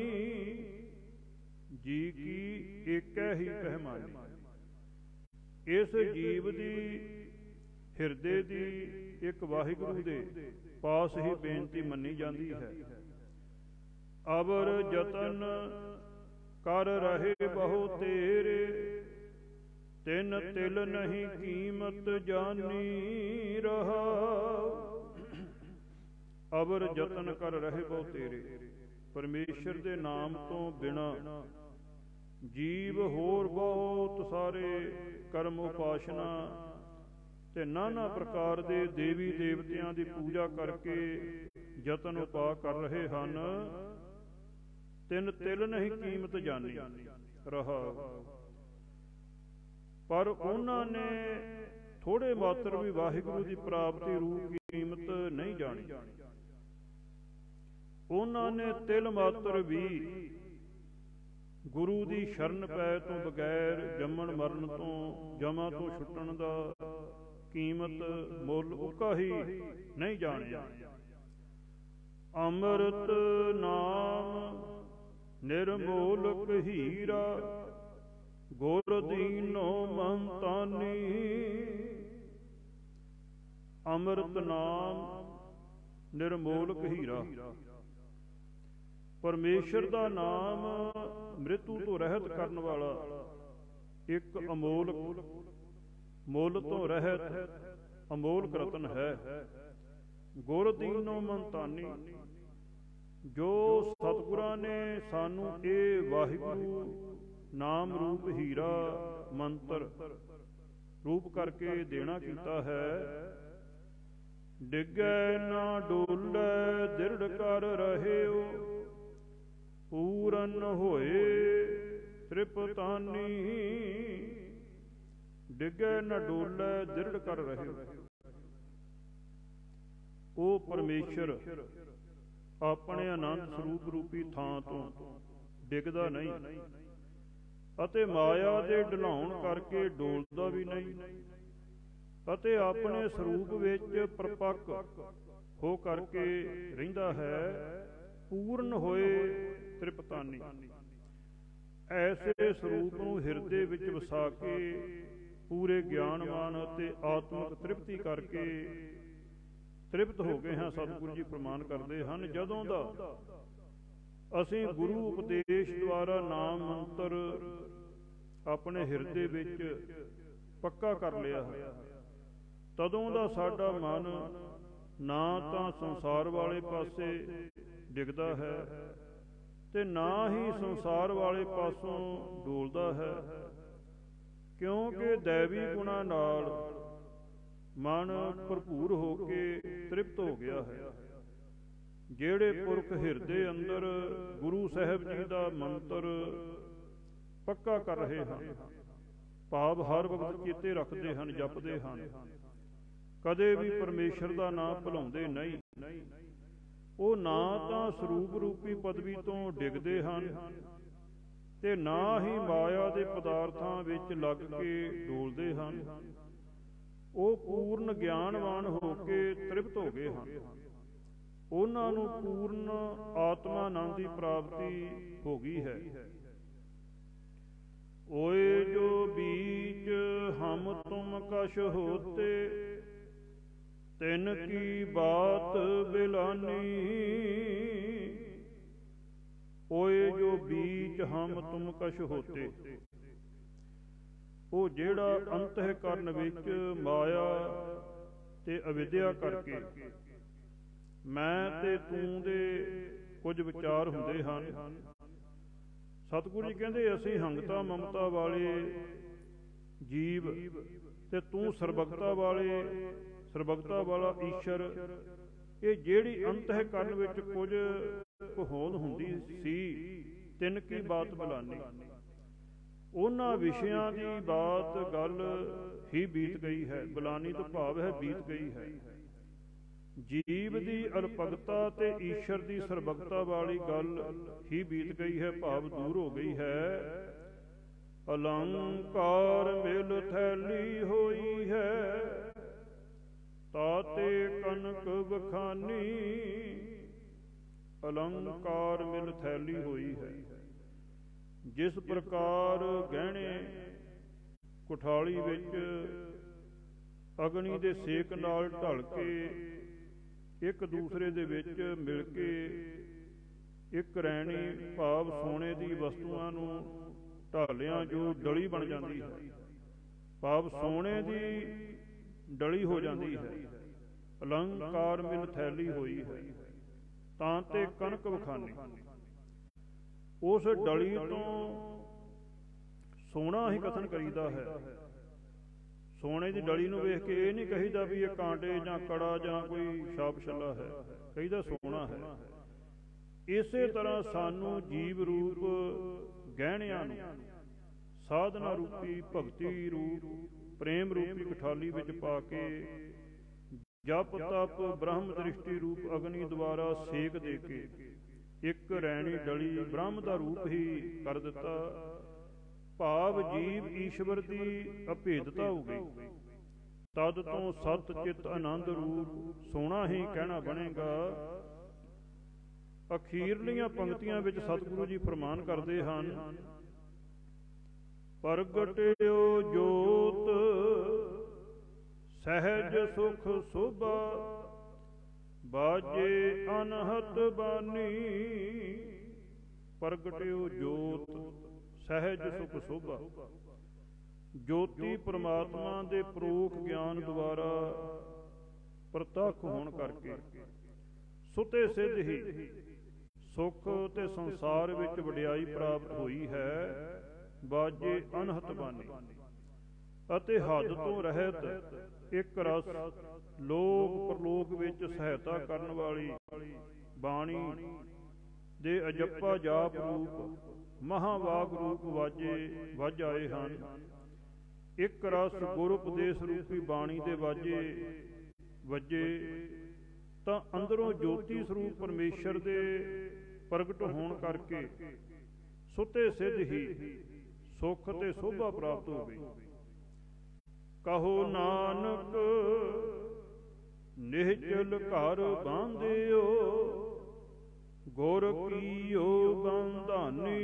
जी की एकै ही पहमानी। इस जीव दी हिरदे दी एक वाहिगुरु दे पास ही बेनती मनी जाती है। अबर जतन कर रहे बहु तेरे, तिन तिल नहीं कीमत जानी रहा। अबर जतन कर रहे बहु तेरे। परमेश्वर दे नाम तो बिना जीव होर बहुत सारे कर्म उपासना ते नाना प्रकार दे देवी देवतियां दी पूजा करके जतन उपा कर रहे हन। तिन तिल नहीं कीमत जानी रहा। पर उन्होंने ने थोड़े मात्र भी वाहिगुरु की प्राप्ति रूप कीमत नहीं जानी। उन्होंने तिल मात्र भी गुरु की शरण पै तो बगैर जमन मरण तो जमा तो छुटन का कीमत मुल उका ही नहीं जाने। अमृत नाम निर्मोलक हीरा, गुर दीनो मंतानी। अमृत नाम निर्मोलक हीरा। परमेश्वर का नाम मृत्यु तो रहत करने वाला एक अमोलक मुल तो रहत अमोलक रतन है। गुर दीनो मंतानी। जो सतगुरां ने सानू ये वाहिगुरु नाम रूप हीरा मंत्र रूप करके देना कीता है। ਡਿੱਗੈ ਨਾ ਡੋਲੈ ਦ੍ਰਿੜ ਕਰ ਰਹਿਓ, ਪੂਰਨ ਹੋਏ ਤ੍ਰਿਪਤਾਨੀ। ਡਿੱਗੈ ਨਾ ਡੋਲੈ ਦ੍ਰਿੜ ਕਰ ਰਹਿਓ, ਉਹ ਪਰਮੇਸ਼ਰ ਆਪਣੇ ਆਨੰਦ ਸਰੂਪ ਰੂਪੀ ਥਾਂ ਤੋਂ ਡਿੱਗਦਾ ਨਹੀਂ, ਅਤੇ ਮਾਇਆ ਦੇ ਢਲਾਉਣ ਕਰਕੇ ਡੋਲਦਾ ਵੀ ਨਹੀਂ, ਅਤੇ ਆਪਣੇ ਸਰੂਪ ਵਿੱਚ ਪਰਪੱਕ ਹੋ ਕਰਕੇ ਰਹਿੰਦਾ ਹੈ, ਪੂਰਨ ਹੋਏ ਤ੍ਰਿਪਤਾਨੀ। ਐਸੇ ਸਰੂਪ ਨੂੰ ਹਿਰਦੇ ਵਿੱਚ ਵਸਾ ਕੇ ਪੂਰੇ ਗਿਆਨਵਾਨ ਅਤੇ ਆਤਮਿਕ ਤ੍ਰਿਪਤੀ ਕਰਕੇ ਤ੍ਰਿਪਤ ਹੋ ਗਏ ਹਾਂ। ਸਤਿਗੁਰੂ ਜੀ ਪ੍ਰਮਾਣ ਕਰਦੇ ਹਨ, ਜਦੋਂ ਦਾ ਅਸੀਂ ਗੁਰੂ ਉਪਦੇਸ਼ ਦੁਆਰਾ ਨਾਮ ਮੰਤਰ ਆਪਣੇ ਹਿਰਦੇ ਵਿੱਚ ਪੱਕਾ ਕਰ ਲਿਆ ਹੈ, ਤਦੋਂ ਦਾ ਸਾਡਾ ਮਨ ਨਾ ਤਾਂ ਸੰਸਾਰ ਵਾਲੇ ਪਾਸੇ ਡਿੱਗਦਾ ਹੈ ਤੇ ਨਾ ਹੀ ਸੰਸਾਰ ਵਾਲੇ ਪਾਸੋਂ ਡੋਲਦਾ ਹੈ, ਕਿਉਂਕਿ ਦੈਵੀ ਗੁਣਾ ਨਾਲ ਮਨ ਭਰਪੂਰ ਹੋ ਕੇ ਤ੍ਰਿਪਤ ਹੋ ਗਿਆ ਹੈ। ਜਿਹੜੇ ਪੁਰਖ ਹਿਰਦੇ ਅੰਦਰ ਗੁਰੂ ਸਾਹਿਬ ਜੀ ਦਾ ਮੰਤਰ ਪੱਕਾ ਕਰ ਰਹੇ ਹਨ, ਭਾਵ ਹਰ ਵਕਤ ਚੇਤੇ ਰੱਖਦੇ ਹਨ, ਜਪਦੇ ਹਨ, ਕਦੇ ਵੀ ਪਰਮੇਸ਼ਰ ਦਾ ਨਾਮ ਭੁਲਾਉਂਦੇ ਨਹੀਂ, ਉਹ ਨਾ ਤਾਂ ਸਰੂਪ ਰੂਪੀ ਪਦਵੀ ਤੋਂ ਡਿੱਗਦੇ ਹਨ ਤੇ ਨਾ ਹੀ ਮਾਇਆ ਦੇ ਪਦਾਰਥਾਂ ਵਿੱਚ ਲੱਗ ਕੇ ਡੋਲਦੇ ਹਨ। ਉਹ ਪੂਰਨ ਗਿਆਨਵਾਨ ਹੋ ਕੇ ਤ੍ਰਿਪਤ ਹੋ ਗਏ ਹਨ। ਉਹਨਾਂ ਨੂੰ ਪੂਰਨ ਆਤਮਾਨੰਦ ਦੀ ਪ੍ਰਾਪਤੀ ਹੋ ਗਈ ਹੈ। ਓਏ ਜੋ ਬੀਚ ਹਮ ਤੁਮ ਕਛ ਹੋਤੇ, ਤਿਨ ਕੀ ਬਾਤ ਬਿਲਾਨੀ। ਓਏ ਜੋ ਬੀਚ ਹਮ ਤੁਮ ਕਛ ਹੋਤੇ, ਉਹ ਜਿਹੜਾ ਅੰਤਹਿਕਰਨ ਵਿੱਚ ਮਾਇਆ ਤੇ ਅਵਿਦਿਆ ਕਰਕੇ ਮੈਂ ਤੇ ਤੂੰ ਦੇ ਕੁਝ ਵਿਚਾਰ ਹੁੰਦੇ ਹਨ। ਸਤਿਗੁਰੂ ਜੀ ਕਹਿੰਦੇ, ਅਸੀਂ ਹੰਗਤਾ ਮਮਤਾ ਵਾਲੇ ਜੀਵ ਤੇ ਤੂੰ ਸਰਬਗਤਾ ਵਾਲਾ ਈਸ਼ਰ, ਇਹ ਜਿਹੜੀ ਅੰਤਹਿਕਰਨ ਵਿੱਚ ਕੁਝ ਹੋਂਦ ਹੁੰਦੀ ਸੀ, ਤਿੰਨ ਕੀ ਬਾਤ ਬੁਲਾਨੀ, ਉਹਨਾਂ ਵਿਸ਼ਿਆਂ ਦੀ ਬਾਤ ਗੱਲ ਹੀ ਬੀਤ ਗਈ ਹੈ। ਬੁਲਾਨੀ ਤੋਂ ਭਾਵ ਹੈ ਬੀਤ ਗਈ ਹੈ। ਜੀਵ ਦੀ ਅਲਪਗਤਾ ਤੇ ਈਸ਼ਰ ਦੀ ਸਰਬਗਤਾ ਵਾਲੀ ਗੱਲ ਹੀ ਬੀਤ ਗਈ ਹੈ, ਭਾਵ ਦੂਰ ਹੋ ਗਈ ਹੈ। ਅਲੰਕਾਰ ਮਿਲ ਥੈਲੀ ਹੋਈ ਹੈ, ਤਾਤੇ ਕਨਕ ਵਖਾਨੀ। ਅਲੰਕਾਰ ਮਿਲ ਥੈਲੀ ਹੋਈ ਹੈ। ਜਿਸ ਪ੍ਰਕਾਰ ਗਹਿਣੇ ਕੁਠਾਲੀ ਵਿੱਚ ਅਗਨੀ ਦੇ ਸੇਕ ਨਾਲ ਢਲ ਕੇ ਇੱਕ ਦੂਸਰੇ ਦੇ ਵਿੱਚ ਮਿਲ ਕੇ ਇੱਕ ਰੈਣੀ ਭਾਵ ਸੋਨੇ ਦੀ ਵਸਤੂਆਂ ਨੂੰ ਢਾਲਿਆਂ ਜੋ ਡਲੀ ਬਣ ਜਾਂਦੀ ਹੈ, ਭਾਵ ਸੋਨੇ ਦੀ ਡਲੀ ਹੋ ਜਾਂਦੀ ਹੈ। ਅਲੰਕਾਰ ਮਿਲ ਥੈਲੀ ਹੋਈ ਹੈ, ਤਾਂ ਤੇ ਕਣਕ ਵਖਾਨੀ। ਉਸ ਡਲੀ ਤੋਂ ਸੋਨਾ ਹੀ ਕਥਨ ਕਰੀਦਾ ਹੈ। ਸੋਨੇ ਦੀ ਡਲੀ ਨੂੰ ਵੇਖ ਕੇ ਇਹ ਨਹੀਂ ਕਹੀਦਾ ਵੀ ਇਹ ਕਾਂਟੇ ਜਾਂ ਕੜਾ ਜਾਂ ਕੋਈ ਛਾਪ ਛੱਲਾ ਹੈ, ਕਹੀਦਾ ਸੋਨਾ ਹੈ। ਇਸੇ ਤਰ੍ਹਾਂ ਸਾਨੂੰ ਜੀਵ ਰੂਪ ਗਹਿਣਿਆਂ ਨੂੰ ਸਾਧਨਾ ਰੂਪੀ, ਭਗਤੀ ਰੂਪ, ਪ੍ਰੇਮ ਰੂਪੀ ਕਠਾਲੀ ਵਿੱਚ ਪਾ ਕੇ ਜਪ ਤਪ ਬ੍ਰਹਮ ਦ੍ਰਿਸ਼ਟੀ ਰੂਪ ਅਗਨੀ ਦੁਆਰਾ ਸੇਕ ਦੇ ਕੇ ਇੱਕ ਰੈਣੀ ਡਲੀ ਬ੍ਰਹਮ ਦਾ ਰੂਪ ਹੀ ਕਰ ਦਿੱਤਾ, ਭਾਵ ਜੀਵ ਈਸ਼ਵਰ ਦੀ ਅਭੇਦਤਾ ਹੋ ਗਈ। ਤਦ ਤੋਂ ਸਤ ਚਿਤ ਆਨੰਦ ਰੂਪ ਸੋਹਣਾ ਹੀ ਕਹਿਣਾ ਬਣੇਗਾ। ਅਖੀਰਲੀਆਂ ਪੰਕਤੀਆਂ ਵਿੱਚ ਸਤਿਗੁਰੂ ਜੀ ਫਰਮਾਨ ਕਰਦੇ ਹਨ, ਪ੍ਰਗਟਿਓ ਜੋਤ ਸਹਿਜ ਸੁਖ ਸੋਭਾ, ਬਾਜੇ ਅਨਹਤ ਬਾਨੀ। ਪ੍ਰਗਟਿਓ ਜੋਤ ਸਹਿਜ ਸੁਖ ਸੋਭਾ, ਜੋਤੀ ਪ੍ਰਮਾਤਮਾ ਦੇ ਪ੍ਰੋਖ ਗਿਆਨ ਦੁਆਰਾ ਪ੍ਰਤੱਖ ਹੋਣ ਕਰਕੇ ਸੁਤੇ ਸਿੱਧ ਹੀ ਸੁਖ ਤੇ ਸੰਸਾਰ ਵਿੱਚ ਵਡਿਆਈ ਪ੍ਰਾਪਤ ਹੋਈ ਹੈ। ਬਾਜੇ ਅਨਹਤ ਬਾਨੀ, ਅਤੇ ਹੱਦ ਤੋਂ ਰਹਿਤ ਇੱਕ ਰਸ ਲੋਕ ਪ੍ਰਲੋਕ ਵਿੱਚ ਸਹਾਇਤਾ ਕਰਨ ਵਾਲੀ ਬਾਣੀ ਦੇ ਅਜੱਪਾ ਜਾਪ ਰੂਪ ਮਹਾਵਾਗ ਰੂਪ ਵੱਜ ਆਏ ਹਨ। ਇੱਕ ਰਸ ਗੁਰ ਉਪਦੇਸ਼ ਰੂਪੀ ਬਾਣੀ ਦੇ ਵੱਜੇ ਤਾਂ ਅੰਦਰੋਂ ਜੋਤੀ ਸਰੂਪ ਪਰਮੇਸ਼ਰ ਦੇ ਪ੍ਰਗਟ ਹੋਣ ਕਰਕੇ ਸੁੱਤੇ ਸਿੱਧ ਹੀ ਸੁੱਖ ਤੇ ਸੋਭਾ ਪ੍ਰਾਪਤ ਹੋ ਗਈ। ਕਹੋ ਨਾਨਕ ਨਿਹਚਲ ਘਰ ਬਾਂਧਿਓ ਗੁਰ ਕੀਓ ਬੰਧਾਨੀ।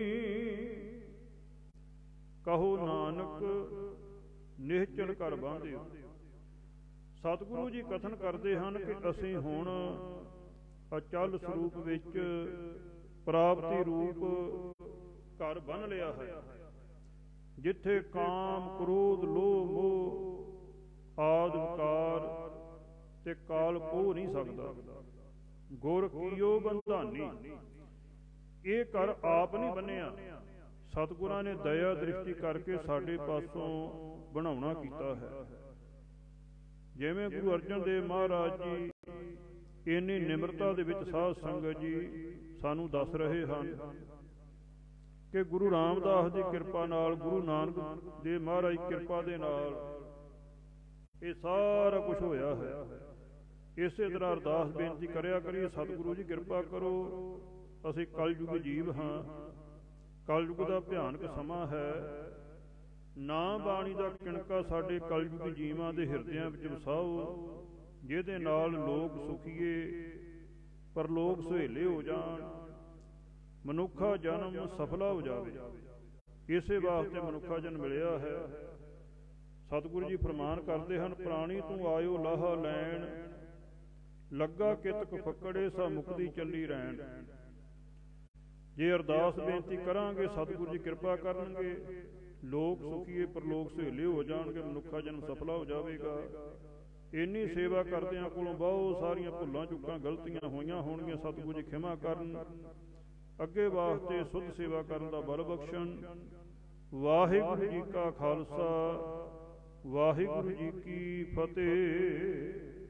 ਕਹੋ ਨਾਨਕ ਨਿਹਚਲ ਘਰ ਬਾਂਧਿਓ। ਸਤਿਗੁਰੂ ਜੀ ਕਥਨ ਕਰਦੇ ਹਨ ਕਿ ਅਸੀਂ ਹੁਣ ਅਚਲ ਸਰੂਪ ਵਿੱਚ ਪ੍ਰਾਪਤੀ ਰੂਪ ਘਰ ਬੰਨ ਲਿਆ ਹੈ, ਜਿੱਥੇ ਕਾਮ ਕ੍ਰੋਧ ਲੋਭ ਮੋਹ ਆਦਿ ਵਿਕਾਰ ਤੇ ਕਾਲ ਕੋ ਨਹੀਂ ਸਕਦਾ। ਗੁਰ ਕੀਓ ਬੰਧਾਨੀ, ਇਹ ਘਰ ਆਪ ਨਹੀਂ ਬੰਨਿਆ, ਸਤਿਗੁਰਾਂ ਨੇ ਦਇਆ ਦ੍ਰਿਸ਼ਟੀ ਕਰਕੇ ਸਾਡੇ ਪਾਸੋਂ ਬਣਾਉਣਾ ਕੀਤਾ ਹੈ। ਜਿਵੇਂ ਗੁਰੂ ਅਰਜਨ ਦੇਵ ਮਹਾਰਾਜ ਜੀ ਇੰਨੀ ਨਿਮਰਤਾ ਦੇ ਵਿੱਚ ਸਾਧ ਸੰਗਤ ਜੀ ਸਾਨੂੰ ਦੱਸ ਰਹੇ ਹਨ ਕਿ ਗੁਰੂ ਰਾਮਦਾਸ ਦੀ ਕਿਰਪਾ ਨਾਲ, ਗੁਰੂ ਨਾਨਕ ਦੇਵ ਮਹਾਰਾਜ ਕਿਰਪਾ ਦੇ ਨਾਲ ਇਹ ਸਾਰਾ ਕੁਝ ਹੋਇਆ ਹੈ। ਇਸੇ ਤਰ੍ਹਾਂ ਅਰਦਾਸ ਬੇਨਤੀ ਕਰਿਆ ਕਰੀਏ, ਸਤਿਗੁਰੂ ਜੀ ਕਿਰਪਾ ਕਰੋ, ਅਸੀਂ ਕਲਯੁਗ ਜੀਵ ਹਾਂ, ਕਲਯੁਗ ਦਾ ਭਿਆਨਕ ਸਮਾਂ ਹੈ। ਨਾ ਬਾਣੀ ਦਾ ਕਿਣਕਾ ਸਾਡੇ ਕਲਯੁਗ ਜੀਵਾਂ ਦੇ ਹਿਰਦਿਆਂ ਵਿੱਚ ਵਸਾਓ, ਜਿਹਦੇ ਨਾਲ ਲੋਕ ਸੁਖੀਏ ਪਰਲੋਕ ਸੁਹੇਲੇ ਹੋ ਜਾਣ, ਮਨੁੱਖਾ ਜਨਮ ਸਫਲਾ ਹੋ ਜਾਵੇ। ਇਸੇ ਵਾਸਤੇ ਮਨੁੱਖਾ ਜਨਮ ਮਿਲਿਆ ਹੈ। ਸਤਿਗੁਰੂ ਜੀ ਫਰਮਾਨ ਕਰਦੇ ਹਨ, ਪ੍ਰਾਣੀ ਤੂੰ ਆਇਓ ਲਾਹਾ ਲੈਣ, ਲੱਗਾ ਕਿਤਕ ਫੱਕੜੇ ਸਾ ਮੁਕਦੀ ਚੱਲੀ ਰਹਿਣ। ਜੇ ਅਰਦਾਸ ਬੇਨਤੀ ਕਰਾਂਗੇ, ਸਤਿਗੁਰੂ ਜੀ ਕਿਰਪਾ ਕਰਨਗੇ, ਲੋਕ ਸੁਖੀਏ ਪਰਲੋਕ ਸੁਹੇਲੇ ਹੋ ਜਾਣਗੇ, ਮਨੁੱਖਾ ਜਨਮ ਸਫਲਾ ਹੋ ਜਾਵੇਗਾ। ਇੰਨੀ ਸੇਵਾ ਕਰਦਿਆਂ ਕੋਲੋਂ ਬਹੁਤ ਸਾਰੀਆਂ ਭੁੱਲਾਂ ਚੁੱਕਾਂ ਗਲਤੀਆਂ ਹੋਈਆਂ ਹੋਣਗੀਆਂ, ਸਤਿਗੁਰੂ ਜੀ ਖਿਮਾ ਕਰਨ, ਅੱਗੇ ਵਾਸਤੇ ਸੁੱਧ ਸੇਵਾ ਕਰਨ ਦਾ ਬਲ ਬਖਸ਼ਣ। ਵਾਹਿਗੁਰੂ ਜੀ ਕਾ ਖਾਲਸਾ, ਵਾਹਿਗੁਰੂ ਜੀ ਕੀ ਫਤਿਹ।